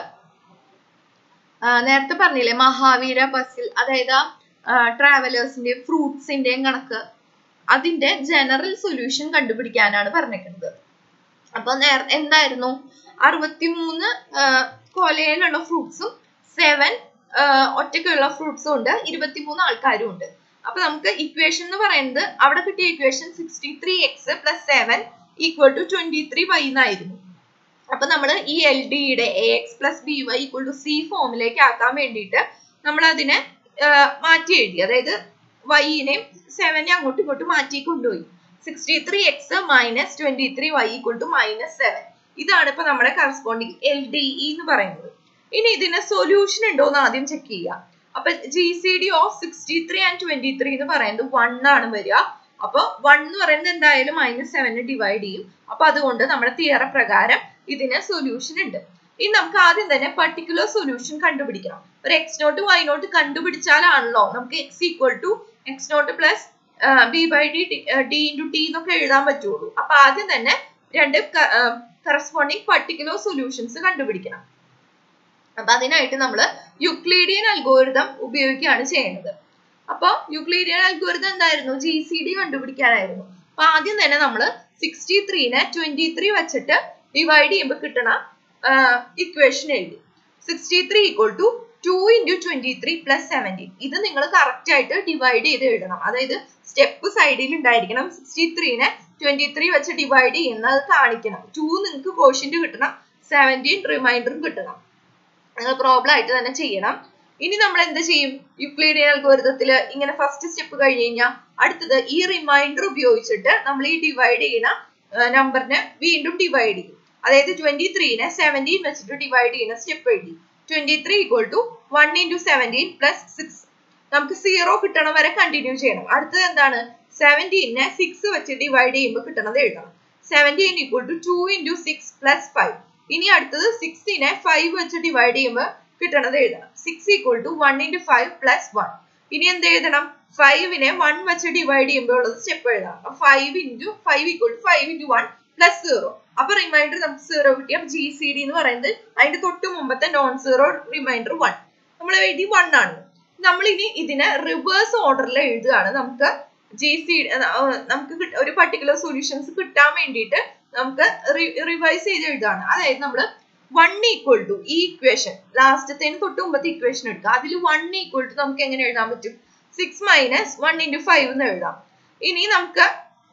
നേരത്തെ പറഞ്ഞില്ലേ മഹാവീര പസിൽ, അതായത് ട്രാവലേഴ്സിന്റെയും ഫ്രൂട്ട്സിന്റെയും കണക്ക്, അതിന്റെ ജനറൽ സൊല്യൂഷൻ കണ്ടുപിടിക്കാനാണ് പറഞ്ഞിരിക്കുന്നത്. അപ്പൊ നേര എന്തായിരുന്നു? അറുപത്തിമൂന്ന് കൊലയിലുള്ള ഫ്രൂട്ട്സും സെവൻ ഒറ്റയ്ക്കുള്ള ഫ്രൂട്ട്സും ഉണ്ട്. ഇരുപത്തിമൂന്ന് ആൾക്കാരും ഉണ്ട്. അപ്പൊ നമുക്ക് ഇക്വേഷൻ എന്ന് പറയുന്നത് അവിടെ കിട്ടിയ equation sixty three X plus seven equal to twenty three Y എന്നായിരുന്നു. അപ്പൊ നമ്മൾ ഈ എൽ ഡിയുടെ A X plus B Y equal to C ഫോമിലേക്ക് ആക്കാൻ വേണ്ടിയിട്ട് നമ്മൾ അതിനെ മാറ്റി എഴുതി. അതായത് വൈനെയും സെവനെ അങ്ങോട്ടും ഇങ്ങോട്ടും മാറ്റി കൊണ്ടുപോയി. Sixty three X minus twenty three Y equal to minus seven. ഇതാണ് ഇപ്പൊ നമ്മുടെ കറസ്പോണ്ടിങ് എൽ ഡി ഇ എന്ന് പറയുന്നത്. ഇനി ഇതിന് സൊല്യൂഷൻ ഉണ്ടോ എന്ന് ആദ്യം ചെക്ക് ചെയ്യുക. അപ്പൊ G C D of sixty three and twenty three എന്ന് പറയുന്നത് വൺ ആണ് വരിക. അപ്പൊ വൺ എന്ന് പറയുന്നത് എന്തായാലും മൈനസ് സെവനെ ഡിവൈഡ് ചെയ്യും. അപ്പൊ അതുകൊണ്ട് നമ്മുടെ തിയറ പ്രകാരം ഇതിന് സൊല്യൂഷൻ ഉണ്ട്. ഇനി നമുക്ക് ആദ്യം തന്നെ പർട്ടിക്കുലർ സൊല്യൂഷൻ കണ്ടുപിടിക്കണം. ഒരു എക്സ് നോട്ട് വൈ നോട്ട് കണ്ടുപിടിച്ചാലാണല്ലോ നമുക്ക് X equal to X naught plus B by D D into T എന്നൊക്കെ എഴുതാൻ പറ്റുള്ളൂ. അപ്പൊ ആദ്യം തന്നെ രണ്ട് കറസ്പോണ്ടിങ് പർട്ടിക്കുലർ സൊല്യൂഷൻസ് കണ്ടുപിടിക്കണം. അപ്പൊ അതിനായിട്ട് നമ്മൾ യുക്ലീഡിയൻ അൽഗോരിതം ഉപയോഗിക്കുകയാണ് ചെയ്യുന്നത്. അപ്പൊ യുക്ലീഡിയൻ അൽഗോരിതം എന്തായിരുന്നു? ജി സി ഡി കണ്ടുപിടിക്കാനായിരുന്നു. അപ്പൊ ആദ്യം തന്നെ നമ്മൾ സിക്സ്റ്റി ത്രീനെ ട്വന്റി ത്രീ വെച്ചിട്ട് ഡിവൈഡ് ചെയ്യുമ്പോൾ കിട്ടണ ഇക്വേഷൻ എഴുതി. Sixty three equal to two into twenty three plus seventeen. ഇത് നിങ്ങൾ കറക്റ്റ് ആയിട്ട് ഡിവൈഡ് ചെയ്ത് എഴുതണം. അതായത് സ്റ്റെപ്പ് സൈഡിൽ ഉണ്ടായിരിക്കണം. സിക്സ്റ്റി ത്രീനെ ട്വന്റി ത്രീ വെച്ച് ഡിവൈഡ് ചെയ്യുന്നത് കാണിക്കണം. ടു നിങ്ങൾക്ക് കോഷ്യന്റ് കിട്ടണം, സെവൻറ്റീൻ റിമൈൻഡറും കിട്ടണം. നിങ്ങൾ പ്രോബ്ലം ആയിട്ട് തന്നെ ചെയ്യണം. ഇനി നമ്മൾ എന്ത് ചെയ്യും? യുക്ലീഡിയൻ അൽഗോരിതത്തിൽ ഇങ്ങനെ ഫസ്റ്റ് സ്റ്റെപ്പ് കഴിഞ്ഞ് കഴിഞ്ഞാൽ അടുത്തത് ഈ റിമൈൻഡർ ഉപയോഗിച്ചിട്ട് നമ്മൾ ഈ ഡിവൈഡ് ചെയ്യുന്ന നമ്പറിനെ വീണ്ടും ഡിവൈഡ് ചെയ്യും. അതായത് ട്വന്റി ത്രീനെ സെവൻറ്റീൻ വെച്ചിട്ട് ഡിവൈഡ് ചെയ്യുന്ന സ്റ്റെപ്പ് എഴുതി. Twenty three equal to one into seventeen plus six. നമുക്ക് സീറോ കിട്ടണം വരെ കണ്ടിന്യൂ ചെയ്യണം. അടുത്തത് എന്താണ്? സെവൻറ്റീനെ സിക്സ് വെച്ച് ഡിവൈഡ് ചെയ്യുമ്പോൾ കിട്ടണത് എഴുതണം. Seventeen equal to two into six plus five. ഇനി അടുത്തത് സിക്സിനെ ഫൈവ് വെച്ച് ഡിവൈഡ് ചെയ്യുമ്പോൾ കിട്ടണത് എഴുതണം. Six equal to one into five plus one. ഇനി എന്ത് എഴുതണം? ഫൈവിനെ വൺ വെച്ച് ഡിവൈഡ് ചെയ്യുമ്പോൾ ഉള്ളത് സ്റ്റെപ്പ് എഴുതണം. അപ്പൊ five into five equal to five into one plus zero. അപ്പൊ റിമൈൻഡർ നമുക്ക് സീറോ കിട്ടി. അപ്പൊ ജി സി ഡി എന്ന് പറയുന്നത് അതിന്റെ തൊട്ട് മുമ്പത്തെ നോൺ സീറോ റിമൈൻഡർ വൺ. നമ്മൾ എഴുതി വൺ ആണ്. നമ്മൾ ഇനി ഇതിനെ റിവേഴ്സ് ഓർഡറിൽ എഴുതുകയാണ്. നമുക്ക് ജി സി നമുക്ക് ഒരു പർട്ടിക്കുലർ സൊല്യൂഷൻസ് കിട്ടാൻ വേണ്ടിയിട്ട് നമുക്ക് റിവൈസ് ചെയ്ത് എഴുതുകയാണ്. അതായത് നമ്മൾ വൺ ഈക്വൽ ടു ഈ ഇക്വേഷൻ ലാസ്റ്റത്തേന് തൊട്ട് മുമ്പത്തെ ഇക്വേഷൻ എടുക്കുക. അതിൽ വൺ ഈക്വൽ ടു നമുക്ക് എങ്ങനെ എഴുതാൻ പറ്റും? Six minus one into five എന്ന് എഴുതാം. ഇനി നമുക്ക്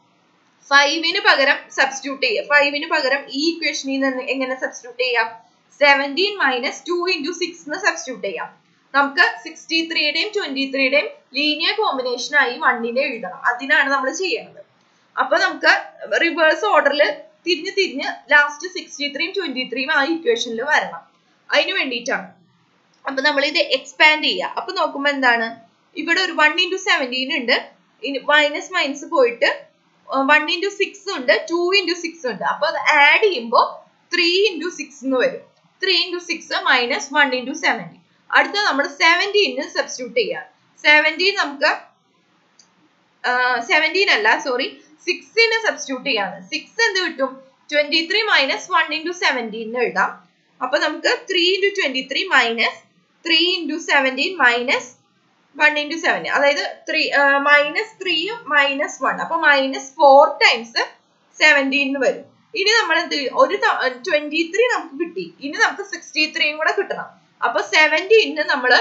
ഫൈവിന് പകരം സബ്സ്റ്റിറ്റ്യൂട്ട് ചെയ്യാം. ഫൈവിന് പകരം ഈ ഇക്വേഷനിൽ നിന്ന് എങ്ങനെ സബ്സ്റ്റിറ്റ്യൂട്ട് ചെയ്യാം? Seventeen minus two into six എന്ന് സബ്സ്റ്റിറ്റ്യൂട്ട് ചെയ്യാം. നമുക്ക് സിക്സ്റ്റി ത്രീയുടെയും ട്വന്റി ത്രീയുടെയും ലീനിയർ കോമ്പിനേഷൻ ആയി വണ്ണിനെ എഴുതണം. അതിനാണ് നമ്മൾ ചെയ്യുന്നത്. അപ്പൊ നമുക്ക് റിവേഴ്സ് ഓർഡറിൽ തിരിഞ്ഞ് തിരിഞ്ഞ് ലാസ്റ്റ് സിക്സ്റ്റി ത്രീയും ട്വന്റി ത്രീയും ആ ഇക്വേഷനിൽ വരണം. അതിന് വേണ്ടിയിട്ടാണ്. അപ്പൊ നമ്മൾ ഇത് എക്സ്പാൻഡ് ചെയ്യുക. അപ്പൊ നോക്കുമ്പോ എന്താണ്, ഇവിടെ ഒരു വൺ ഇൻറ്റു സെവൻറ്റീൻ ഉണ്ട്, മൈനസ് മൈനസ് പോയിട്ട് വൺ ഇൻറ്റു സിക്സ് ഉണ്ട്, ടു ഇൻറ്റു സിക്സ് ഉണ്ട്. അപ്പൊ അത് ആഡ് ചെയ്യുമ്പോൾ ത്രീ ഇൻറ്റു സിക്സ് എന്ന് വരും. Three into six minus one into seventeen. അടുത്ത നമ്മൾ സെവൻറ്റീന് സബ്സ്റ്റിറ്റ്യൂട്ട് ചെയ്യാം. സെവൻറ്റീൻ നമുക്ക് സെവൻറ്റീൻ അല്ല സോറി സിക്സിന് സബ്സ്റ്റിറ്റ്യൂട്ട് ചെയ്യാണ്. സിക്സ് എന്ത് കിട്ടും, twenty three minus one into seventeen എഴുതാം. അപ്പൊ നമുക്ക് three into twenty three minus three into seventeen minus one into seventeen, അതായത് ത്രീ മൈനസ് ത്രീയും മൈനസ് വൺ, അപ്പൊ മൈനസ് ഫോർ ടൈംസ് സെവൻറ്റീൻ വരും. ഇനി നമ്മൾ എന്ത് ഒരു ട്വന്റി ത്രീ നമുക്ക് കിട്ടി, ഇനി നമുക്ക് സിക്സ്റ്റി ത്രീയും കൂടെ കിട്ടണം. അപ്പൊ സെവൻറ്റീന് നമ്മള്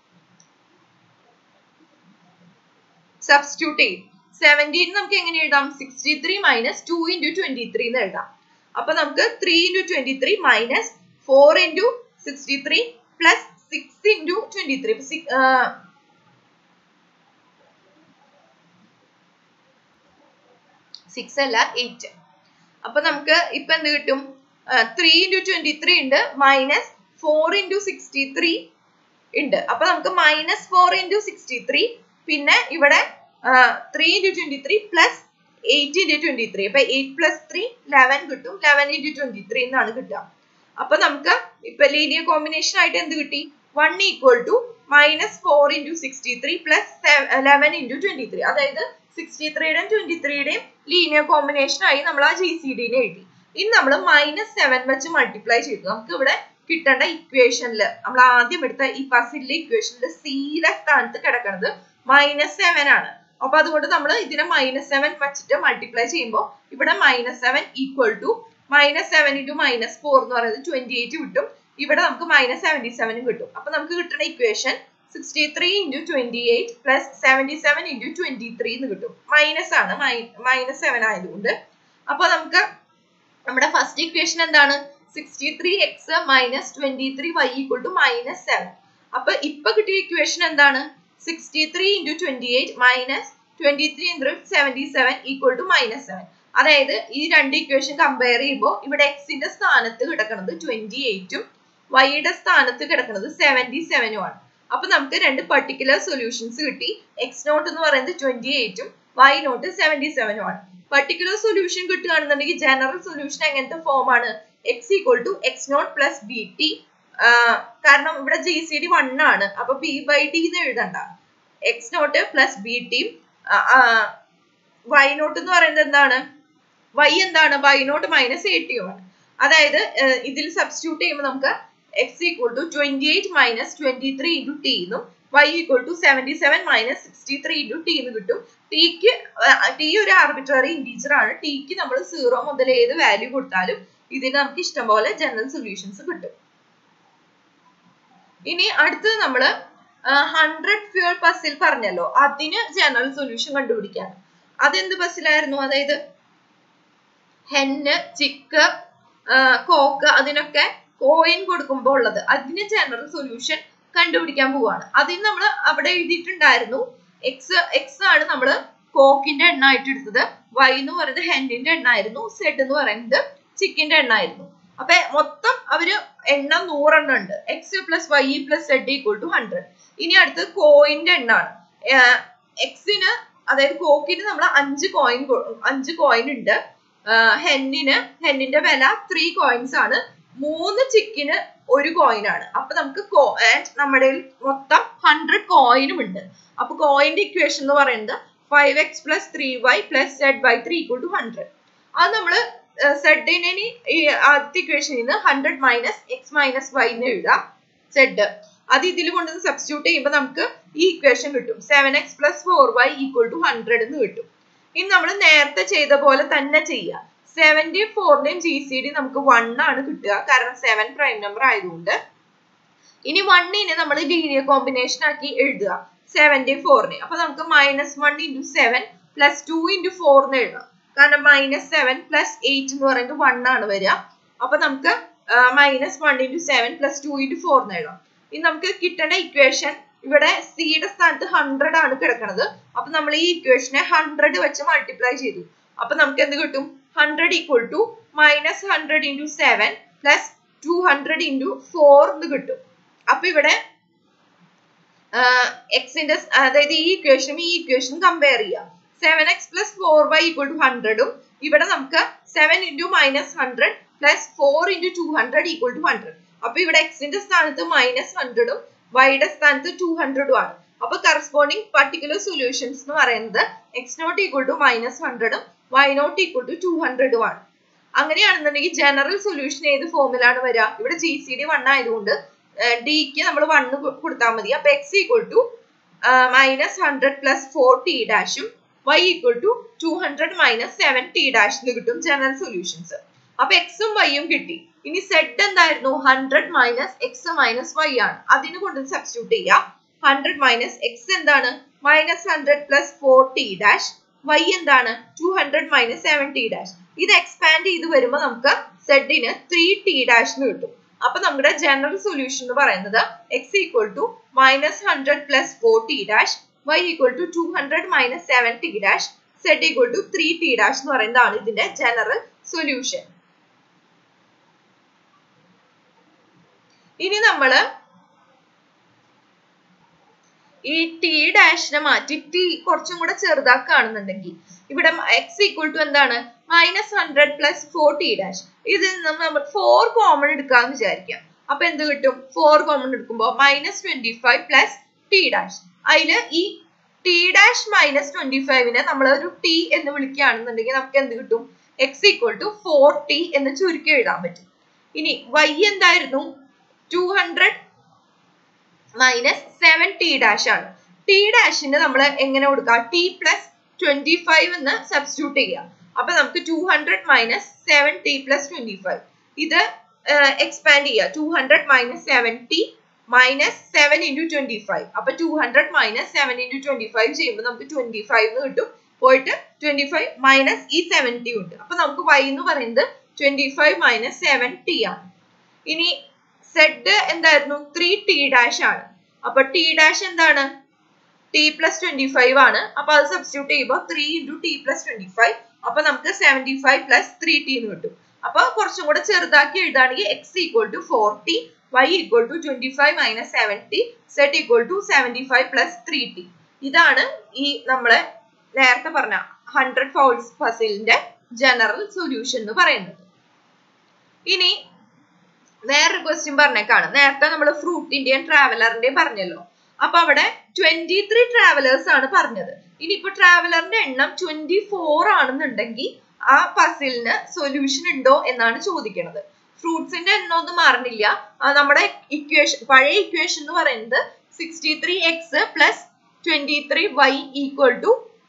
സബ്സ്റ്റിറ്റ്യൂട്ട് ചെയ്യും. സെവൻറ്റീൻ നമുക്ക് എങ്ങനെ എഴുതാം, sixty three minus two into twenty three എന്ന് എഴുതാം. അപ്പൊ നമുക്ക് three into twenty three minus four into sixty three plus six into twenty three, സിക്സ് അല്ല എയ്റ്റ്. അപ്പൊ നമുക്ക് ഇപ്പൊ എന്ത് കിട്ടും, ത്രീ ഇൻറ്റു ട്വന്റി ത്രീ ഉണ്ട്, minus four into sixty three ഉണ്ട്. അപ്പൊ നമുക്ക് minus four into sixty three, പിന്നെ ഇവിടെ three into twenty three plus eight into twenty three, അപ്പൊ എയ്റ്റ് പ്ലസ് ത്രീ ലെവൻ കിട്ടും. ലെവൻ ഇൻറ്റു ട്വന്റി ത്രീ എന്നാണ് കിട്ടുക. അപ്പൊ നമുക്ക് ഇപ്പൊ ലീനിയർ കോമ്പിനേഷൻ ആയിട്ട് എന്ത് കിട്ടി, one equal to minus four into sixty three plus eleven into twenty three, അതായത് സിക്സ്റ്റി ത്രീയുടെയും ട്വന്റി ത്രീയുടെയും ലീനിയർ കോമ്പിനേഷൻ ആയി നമ്മൾ ആ ജി സി ഡിനെ എഴുതി. ഇനി നമ്മൾ മൈനസ് സെവൻ വെച്ച് മൾട്ടിപ്ലൈ ചെയ്തു. നമുക്ക് ഇവിടെ കിട്ടേണ്ട ഇക്വേഷനില് നമ്മൾ ആദ്യം എടുത്ത ഈ പസിലെ ഇക്വേഷനിൽ സിയുടെ സ്ഥാനത്ത് കിടക്കുന്നത് മൈനസ് സെവൻ ആണ്. അപ്പൊ അതുകൊണ്ട് നമ്മൾ ഇതിനെ മൈനസ് സെവൻ വെച്ചിട്ട് മൾട്ടിപ്ലൈ ചെയ്യുമ്പോൾ ഇവിടെ minus seven equal to minus seven into minus four എന്ന് പറയുന്നത് ട്വന്റി എയ്റ്റ് കിട്ടും. ഇവിടെ നമുക്ക് മൈനസ് സെവൻറ്റി സെവനും കിട്ടും. അപ്പൊ നമുക്ക് കിട്ടുന്ന equation sixty three into twenty eight plus seventy seven into twenty three എന്ന് കിട്ടും. മൈനസ് ആണ്, മൈനസ് സെവൻ ആയതുകൊണ്ട്. അപ്പൊ നമുക്ക് നമ്മുടെ ഫസ്റ്റ് ഇക്വേഷൻ എന്താണ്, sixty three X minus twenty three Y equal to minus seven. അപ്പൊ ഇപ്പൊ കിട്ടിയ ഇക്വേഷൻ എന്താണ്, sixty three into twenty eight minus twenty three into seventy seven equal to minus seven. അതായത് ഈ രണ്ട് ഇക്വേഷൻ കമ്പയർ ചെയ്യുമ്പോൾ ഇവിടെ എക്സിന്റെ സ്ഥാനത്ത് കിടക്കുന്നത് ട്വന്റി എയ്റ്റും വൈയുടെ സ്ഥാനത്ത് കിടക്കുന്നത് സെവൻറ്റി സെവനും ആണ്. അപ്പൊ നമുക്ക് രണ്ട് പെർട്ടിക്കുലർ സൊല്യൂഷൻസ് കിട്ടി. എക്സ് നോട്ട് എന്ന് പറയുന്നത് ട്വന്റി എയ്റ്റും വൈ നോട്ട് സെവൻറ്റി സെവനും ആണ്. പെർട്ടിക്കുലർ സൊല്യൂഷൻ കിട്ടുകയാണെന്നുണ്ടെങ്കിൽ ജനറൽ സൊല്യൂഷൻ എങ്ങനത്തെ ഫോം ആണ്, x equal to X naught plus B t. കാരണം ഇവിടെ ജി സി ഡി വൺ ആണ്, അപ്പൊ ബി ബൈ ഡി എന്ന് എഴുതണ്ട. X naught plus B T, Y naught എന്ന് പറയുന്നത് എന്താണ്, വൈ എന്താണ്, y naught minus A t ആണ്. അതായത് ഇതിൽ സബ്സ്റ്റിറ്റ്യൂട്ട് ചെയ്യുമ്പോൾ നമുക്ക് X equal to twenty eight minus twenty three into t എന്നും y equal to seventy seven minus sixty three into T എന്ന് കിട്ടും. ടിക്ക് ടി ഒരു ആർബിട്രറി ഇൻറ്റീജർ ആണ്. ടിക്ക് നമ്മൾ സീറോ മുതൽ ഏത് വാല്യൂ കൊടുത്താലും ഇതിന് നമുക്ക് ഇഷ്ടം പോലെ ജനറൽ സൊല്യൂഷൻസ് കിട്ടും. ഇനി അടുത്തത് നമ്മള് ഹൺഡ്രഡ് ഫ്യൂൾ പസിൽ പറഞ്ഞല്ലോ, അതിന് ജനറൽ സൊല്യൂഷൻ കണ്ടുപിടിക്കാൻ. അതെന്ത് പസിലായിരുന്നു, അതായത് ഹെന്ന്, ചിക്ക്, കോക്ക് അതിനൊക്കെ കോയിൻ കൊടുക്കുമ്പോൾ ഉള്ളത്, അതിന് ജനറൽ സൊല്യൂഷൻ കണ്ടുപിടിക്കാൻ പോവാണ്. അതിന് നമ്മൾ അവിടെ എഴുതിയിട്ടുണ്ടായിരുന്നു എക്സ് എക്സ് ആണ് നമ്മൾ കോക്കിന്റെ എണ്ണ ആയിട്ട് എടുത്തത്, വൈ എന്ന് പറയുന്നത് ഹെന്നിന്റെ എണ്ണ ആയിരുന്നു, സെഡ് എന്ന് പറയുന്നത് ചിക്കിന്റെ എണ്ണ ആയിരുന്നു. അപ്പൊ മൊത്തം അവര് എണ്ണ നൂറെണ്ണം ഉണ്ട്. X plus y plus z equal to hundred. ഇനി അടുത്തത് കോയിന്റെ എണ്ണാണ്. എക്സിന് അതായത് കോക്കിന് നമ്മൾ അഞ്ച് കോയിൻ അഞ്ച് കോയിൻ ഉണ്ട്. ഹെന്നിന് ഹെന്നിന്റെ വില ത്രീ കോയിൻസ് ആണ്. മൂന്ന് ചിക്കിന് ഒരു കോയിൻ ആണ്. അപ്പൊ നമുക്ക് നമ്മുടെ മൊത്തം ഹൺഡ്രഡ് കോയിനും ഉണ്ട്. അപ്പൊ കോയിന്റെ ഇക്വേഷൻ എന്ന് പറയുന്നത് five x plus three y plus z by three equal to hundred. അത് നമ്മള് സെഡിനെ ആദ്യത്തെ ഇക്വേഷനിൽ നിന്ന് hundred minus x minus y എന്ന് എഴുതാം സെഡ്. അത് ഇതിൽ കൊണ്ടുവന്ന് സബ്സ്റ്റിറ്റ്യൂട്ട് ചെയ്യുമ്പോൾ നമുക്ക് ഈ ഇക്വേഷൻ കിട്ടും. Seven x plus four y equal to hundred എന്ന് കിട്ടും. ഇനി നമ്മൾ നേരത്തെ ചെയ്ത പോലെ തന്നെ ചെയ്യാം. സെവൻറ്റി ഫോറിന്റെയും ജി സി ഡി നമുക്ക് വൺ ആണ് കിട്ടുക, കാരണം സെവൻ പ്രൈം നമ്പർ ആയതുകൊണ്ട്. ഇനി വണ്ണിനെ നമ്മൾ ലീനിയർ കോമ്പിനേഷൻ ആക്കി എഴുതുക സെവൻറ്റി ഫോറിന്. അപ്പൊ നമുക്ക് minus one into seven plus two into four എന്ന് എഴുതാം. കാരണം മൈനസ് സെവൻ പ്ലസ് എയ്റ്റ് എന്ന് പറയുന്നത് വൺ ആണ് വരിക. അപ്പൊ നമുക്ക് minus one into seven plus two into four എന്ന് എഴുതാം. ഇനി നമുക്ക് കിട്ടേണ്ട ഇക്വേഷൻ ഇവിടെ സിയുടെ സ്ഥാനത്ത് ഹൺഡ്രഡ് ആണ് കിടക്കുന്നത്. അപ്പൊ നമ്മൾ ഈ ഇക്വേഷനെ ഹൺഡ്രഡ് വെച്ച് മൾട്ടിപ്ലൈ ചെയ്തു. അപ്പൊ നമുക്ക് എന്ത് കിട്ടും? Hundred equal to minus hundred into seven plus two hundred into four എന്ന് കിട്ടും. അപ്പൊ ഇവിടെ എക്സിന്റെ അതായത് ഈ ഇക്വേഷനും ഈ ഇക്വേഷനും കമ്പയർ ചെയ്യാം. Seven x plus four y equal to ഹൺഡ്രഡും ഇവിടെ നമുക്ക് seven into minus hundred plus four into two hundred equal to hundred. അപ്പൊ ഇവിടെ എക്സിന്റെ സ്ഥാനത്ത് മൈനസ് ഹൺഡ്രഡും വൈയുടെ സ്ഥാനത്ത് ടു ഹൺഡ്രഡും ആണ്. അപ്പൊ കറസ്പോണ്ടിങ് പർട്ടിക്കുലർ സൊല്യൂഷൻസ് എന്ന് പറയുന്നത് X naught equal to minus ഹൺഡ്രഡും y naught equal to two ഹൺഡ്രഡും ആണ്. അങ്ങനെയാണെന്നുണ്ടെങ്കിൽ ജനറൽ സൊല്യൂഷൻ ഏത് ഫോമിലാണ് വരിക? ഇവിടെ ജി സി ഡി വൺ ആയതുകൊണ്ട് ഡിക്ക് നമ്മൾ വണ്ണ് കൊടുത്താൽ മതി. അപ്പൊ x equal to minus hundred plus four t ഡാഷും y equal to two hundred minus seven t dash എന്ന് കിട്ടും ജനറൽ സൊല്യൂഷൻസ്. അപ്പൊ എക്സും വൈയും കിട്ടി. ഇനി സെഡ് എന്തായിരുന്നു? Hundred minus x minus y ആണ്. അതിന് കൊണ്ട് സബ്സ്റ്റിറ്റ്യൂട്ട് ചെയ്യാം. ഹൺഡ്രഡ് മൈനസ് എക്സ് എന്താണ്? Minus hundred plus four t dash, y എന്താണ്? Two hundred minus seven t dash. ഇത് എക്സ്പാൻഡ് ചെയ്ത് വരുമ്പോൾ നമുക്ക് സെഡിന് ത്രീ ടി ഡാഷ് എന്ന് കിട്ടും. അപ്പൊ നമ്മുടെ ജനറൽ സൊല്യൂഷൻ എന്ന് പറയുന്നത് x equal to minus hundred plus four t dash, y equal to two hundred minus seven t dash, z equal to three t dash എന്ന് പറയുന്നതാണ് ഇതിന്റെ ജനറൽ സൊല്യൂഷൻ. ഇനി നമ്മള് ഈ ടി ഡാഷിനെ മാറ്റി ടി കുറച്ചും കൂടെ ചെറുതാക്കുകയാണെന്നുണ്ടെങ്കിൽ ഇവിടെ എക്സ് ഈക്വൽ ടു എന്താണ്? Minus hundred plus four t dash. ഇതിൽ നിന്ന് നമ്മൾ ഫോർ കോമൺ എടുക്കാന്ന് വിചാരിക്കാം. അപ്പൊ എന്ത് കിട്ടും? ഫോർ കോമൺ എടുക്കുമ്പോൾ minus twenty five plus t dash. അതില് ഈ ടി ഡാഷ് മൈനസ് ട്വന്റി ഫൈവിനെ നമ്മൾ ഒരു ടി എന്ന് വിളിക്കുകയാണെന്നുണ്ടെങ്കിൽ നമുക്ക് എന്ത് കിട്ടും? X equal to four t എന്ന് ചുരുക്കി എഴുതാൻ പറ്റും. ഇനി വൈ എന്തായിരുന്നു? Two hundred minus seven t dash ആണ്. ടി ഡാഷിന് നമ്മൾ എങ്ങനെ കൊടുക്കാം? ടി പ്ലസ് ട്വന്റി ഫൈവ് എന്ന് സബ്സ്റ്റിറ്റ്യൂട്ട് ചെയ്യാം. അപ്പൊ നമുക്ക് two hundred minus seven t plus twenty five ഇത് എക്സ്പാൻഡ് ചെയ്യുക. Two hundred minus seven t minus seven into twenty five. അപ്പൊ two hundred minus seven into twenty five ചെയ്യുമ്പോൾ നമുക്ക് twenty five എന്ന് കിട്ടും. പോയിട്ട് ട്വന്റി ഫൈവ് മൈനസ് ഈ seventy ഉണ്ട്. അപ്പൊ നമുക്ക് വൈ എന്ന് പറയുന്നത് twenty five minus seven t ആണ്. ഇനി സെഡ് എന്തായിരുന്നു? ത്രീ ടി ഡാഷ് ആണ്. അപ്പൊ ടി ഡാഷ് എന്താണ്? ടി പ്ലസ് ട്വന്റി ഫൈവ് ആണ്. അപ്പൊ അത് സബ്സ്റ്റിറ്റ്യൂട്ട് ചെയ്യുമ്പോൾ three into T plus twenty five, അപ്പൊ നമുക്ക് seventy five plus three t എന്ന് കിട്ടും. അപ്പൊ കുറച്ചും കൂടെ ചെറുതാക്കി എഴുതാണെങ്കിൽ x equal to four t, Y equal to twenty five minus seven t, z equal to seventy five plus three t. ഇതാണ് ഈ നമ്മളെ നേരത്തെ പറഞ്ഞ ഹൺഡ്രഡ് ഫോൾസ് പസിലിന്റെ ജനറൽ സൊല്യൂഷൻ എന്ന് പറയുന്നത്. ഇനി വേറൊരു ക്വസ്റ്റ്യൻ പറഞ്ഞേക്കാണ്. നേരത്തെ നമ്മൾ ഫ്രൂട്ടിന്റെയും ട്രാവലറിന്റെയും പറഞ്ഞല്ലോ. അപ്പൊ അവിടെ ട്വന്റി ത്രീ ട്രാവലേഴ്സ് ആണ് പറഞ്ഞത്. ഇനിയിപ്പോ ട്രാവലറിന്റെ എണ്ണം ട്വന്റി ഫോർ ആണെന്നുണ്ടെങ്കിൽ ആ പസിലിന് സൊല്യൂഷൻ ഉണ്ടോ എന്നാണ് ചോദിക്കുന്നത്. ഫ്രൂട്ട്സിന്റെ എണ്ണം ഒന്നും മാറുന്നില്ല. നമ്മുടെ ഇക്വേഷൻ പഴയ ഇക്വേഷൻ എന്ന് പറയുന്നത് sixty three X plus twenty three Y equal to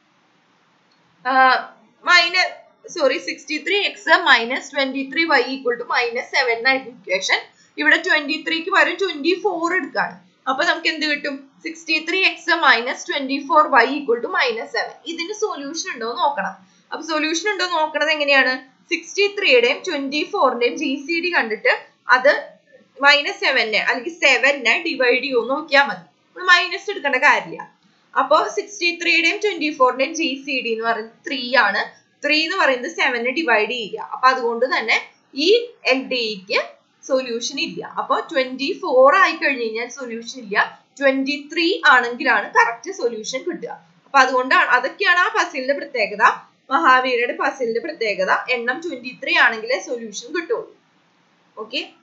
minus sorry sixty three X minus twenty three Y equal to minus seven ആയിരുന്നു ഇക്വേഷൻ. ഇവിടെ ട്വന്റി ത്രീക്ക് പകരം ട്വന്റി ഫോർ എടുക്കാണ്. അപ്പൊ നമുക്ക് എന്ത് കിട്ടും? Sixty three X minus twenty four y equal to minus seven. ഇതിന് സൊല്യൂഷൻ ഉണ്ടോ എന്ന് നോക്കണം. അപ്പൊ സൊല്യൂഷൻ ഉണ്ടോ നോക്കണത് എങ്ങനെയാണ്? സിക്സ്റ്റി ത്രീയുടെയും ട്വന്റി ഫോറിന്റെയും ജി സി ഡി കണ്ടിട്ട് അത് മൈനസ് സെവനെ അല്ലെങ്കിൽ സെവനെ ഡിവൈഡ് ചെയ്യുമോ നോക്കിയാൽ മതി. മൈനസ് എടുക്കേണ്ട കാര്യമില്ല. അപ്പൊ സിക്സ്റ്റി ത്രീയുടെയും ട്വന്റി ഫോറിന്റെയും ജി സി ഡി എന്ന് പറയുന്നത് ത്രീ ആണ്. ത്രീ എന്ന് പറയുന്നത് സെവനെ ഡിവൈഡ് ചെയ്യുക. അപ്പൊ അതുകൊണ്ട് തന്നെ ഈ എൽ ഡിക്ക് സൊല്യൂഷൻ ഇല്ല. അപ്പൊ ട്വന്റി ഫോർ ആയി കഴിഞ്ഞ് കഴിഞ്ഞാൽ സൊല്യൂഷൻ ഇല്ല. ട്വന്റി ത്രീ ആണെങ്കിലാണ് കറക്റ്റ് സൊല്യൂഷൻ കിട്ടുക. അപ്പൊ അതുകൊണ്ടാണ് അതൊക്കെയാണ് ആ പസിലിന്റെ പ്രത്യേകത. മഹാവീരയുടെ പസിലിന്റെ പ്രത്യേകത എണ്ണം ട്വന്റി ത്രീ ആണെങ്കിലേ സൊല്യൂഷൻ കിട്ടുള്ളൂ. ഓക്കെ.